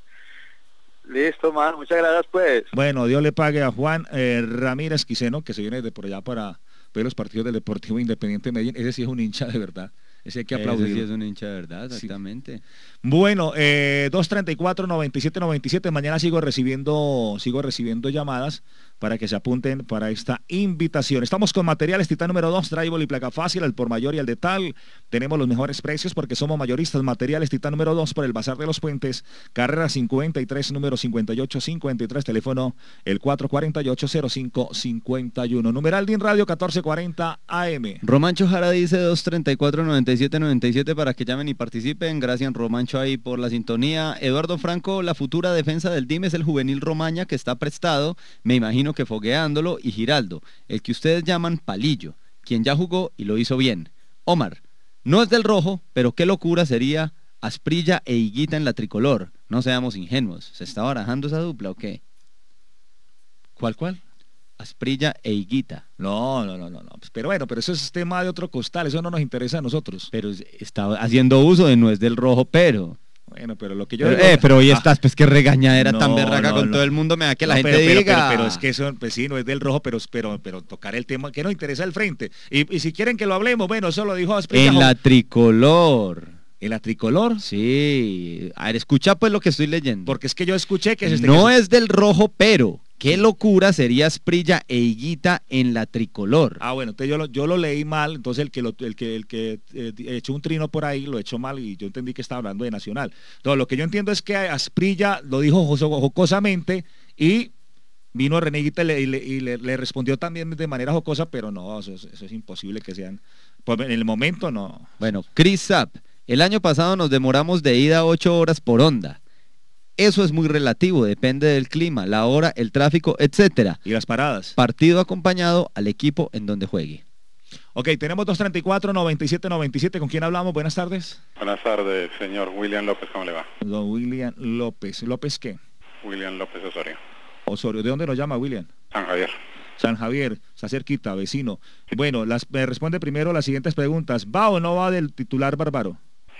Listo, man, muchas gracias, pues. Bueno, Dios le pague a Juan Ramírez Quiseno, que se viene de por allá para ver los partidos del Deportivo Independiente de Medellín. Ese sí es un hincha de verdad. Ese hay que aplaudir. Ese sí es un hincha de verdad, exactamente. Sí. Bueno, 234-9797. Mañana sigo recibiendo llamadas para que se apunten para esta invitación. Estamos con materiales Titán número 2, drywall y placa fácil, al por mayor y al detal. Tenemos los mejores precios porque somos mayoristas. Materiales Titán número 2 por el Bazar de los Puentes, carrera 53, número 5853, teléfono el 448-0551. Numeral DIN Radio 1440 AM. Romancho Jara dice 234-9797 para que llamen y participen. Gracias, Romancho, ahí por la sintonía. Eduardo Franco, la futura defensa del DIM es el juvenil Romaña, que está prestado, me imagino que fogueándolo, y Giraldo, el que ustedes llaman Palillo, quien ya jugó y lo hizo bien. Omar, no es del rojo, pero qué locura sería Asprilla e Higuita en la tricolor. No seamos ingenuos. ¿Se está barajando esa dupla o qué? ¿Cuál? Asprilla e Higuita. No. Pero bueno, pero eso es tema de otro costal, eso no nos interesa a nosotros. Pero está haciendo uso de no es del rojo, pero... Bueno, pero lo que yo... Pero hoy estás, pues qué regañadera tan berraca con todo el mundo, me da que la gente diga... Pero es que eso, pues sí, no es del rojo, pero tocar el tema que nos interesa al frente. Y si quieren que lo hablemos, bueno, eso lo dijo Asprilla. En la tricolor. ¿En la tricolor? Sí. A ver, escucha pues lo que estoy leyendo. Porque es que yo escuché que... No es del rojo, pero... Qué locura sería Asprilla e Higuita en la tricolor. Ah, bueno, entonces yo lo leí mal, entonces el que echó un trino por ahí lo echó mal y yo entendí que estaba hablando de Nacional. Entonces lo que yo entiendo es que Asprilla lo dijo jocosamente y vino René Higuita y le respondió también de manera jocosa, pero no, eso es imposible que sean. Pues en el momento no. Bueno, Chris Zapp, el año pasado nos demoramos de ida 8 horas por onda. Eso es muy relativo, depende del clima, la hora, el tráfico, etcétera. Y las paradas. Partido acompañado al equipo en donde juegue. Ok, tenemos 234-9797. ¿Con quién hablamos? Buenas tardes. Buenas tardes, señor William López, ¿cómo le va? Don William López. ¿López qué? William López Osorio. Osorio. ¿De dónde nos llama, William? San Javier. San Javier, está cerquita, vecino. Bueno, me responde primero las siguientes preguntas. ¿Va o no va del titular Bárbaro?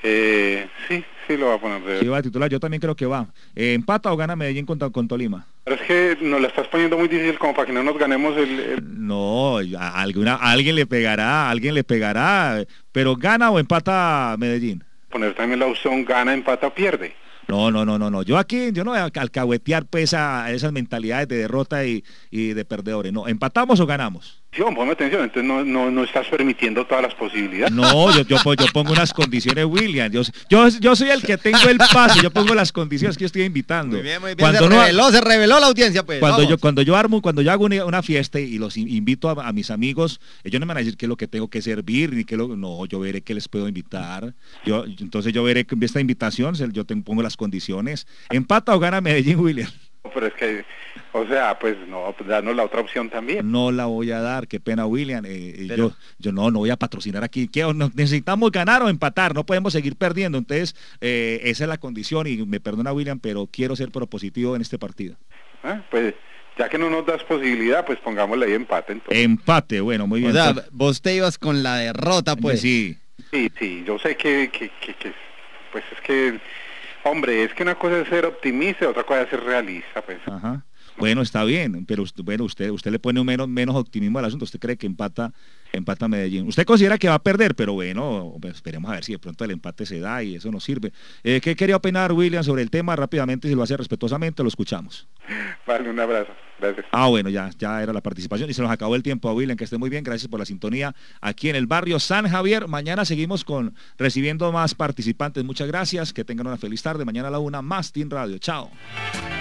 Sí lo va a poner. Sí va de titular, yo también creo que va. ¿Empata o gana Medellín con Tolima? Pero es que nos la estás poniendo muy difícil como para que no nos ganemos No, alguien le pegará, pero ¿gana o empata Medellín? Poner también la opción gana, empata o pierde. No. Yo no voy a alcahuetear pues a esas mentalidades de derrota y de perdedores. No, ¿empatamos o ganamos? Sí, ponme atención, entonces no estás permitiendo todas las posibilidades. No, yo pongo unas condiciones, William. Yo soy el que tengo el pase, yo pongo las condiciones que yo estoy invitando. Muy bien, se reveló la audiencia, pues. Cuando yo hago una fiesta y los invito a mis amigos, ellos no me van a decir qué es lo que tengo que servir, ni no, yo veré qué les puedo invitar. Entonces yo veré que esta invitación, yo pongo las condiciones. ¿Empata o gana Medellín, William? Pero es que, pues no, danos la otra opción también. No la voy a dar, qué pena, William. Yo no voy a patrocinar aquí. Necesitamos ganar o empatar, no podemos seguir perdiendo. Entonces, esa es la condición y me perdona, William, pero quiero ser propositivo en este partido. Pues ya que no nos das posibilidad, pues pongámosle ahí empate. Entonces. Empate, bueno, muy bien. O sea, vos te ibas con la derrota, pues. Sí, yo sé que pues es que... Hombre, es que una cosa es ser optimista y otra cosa es ser realista, pues. Ajá. Bueno, está bien, pero usted le pone menos optimismo al asunto. Usted cree que empata Medellín. Usted considera que va a perder, pero bueno, pues esperemos a ver si de pronto el empate se da y eso nos sirve. ¿Qué quería opinar, William, sobre el tema? Rápidamente, si lo hace respetuosamente, lo escuchamos. Vale, un abrazo. Gracias. Bueno, ya era la participación y se nos acabó el tiempo a William, que esté muy bien. Gracias por la sintonía aquí en el barrio San Javier. Mañana seguimos recibiendo más participantes. Muchas gracias, que tengan una feliz tarde. Mañana a la 1, más Team Radio. Chao.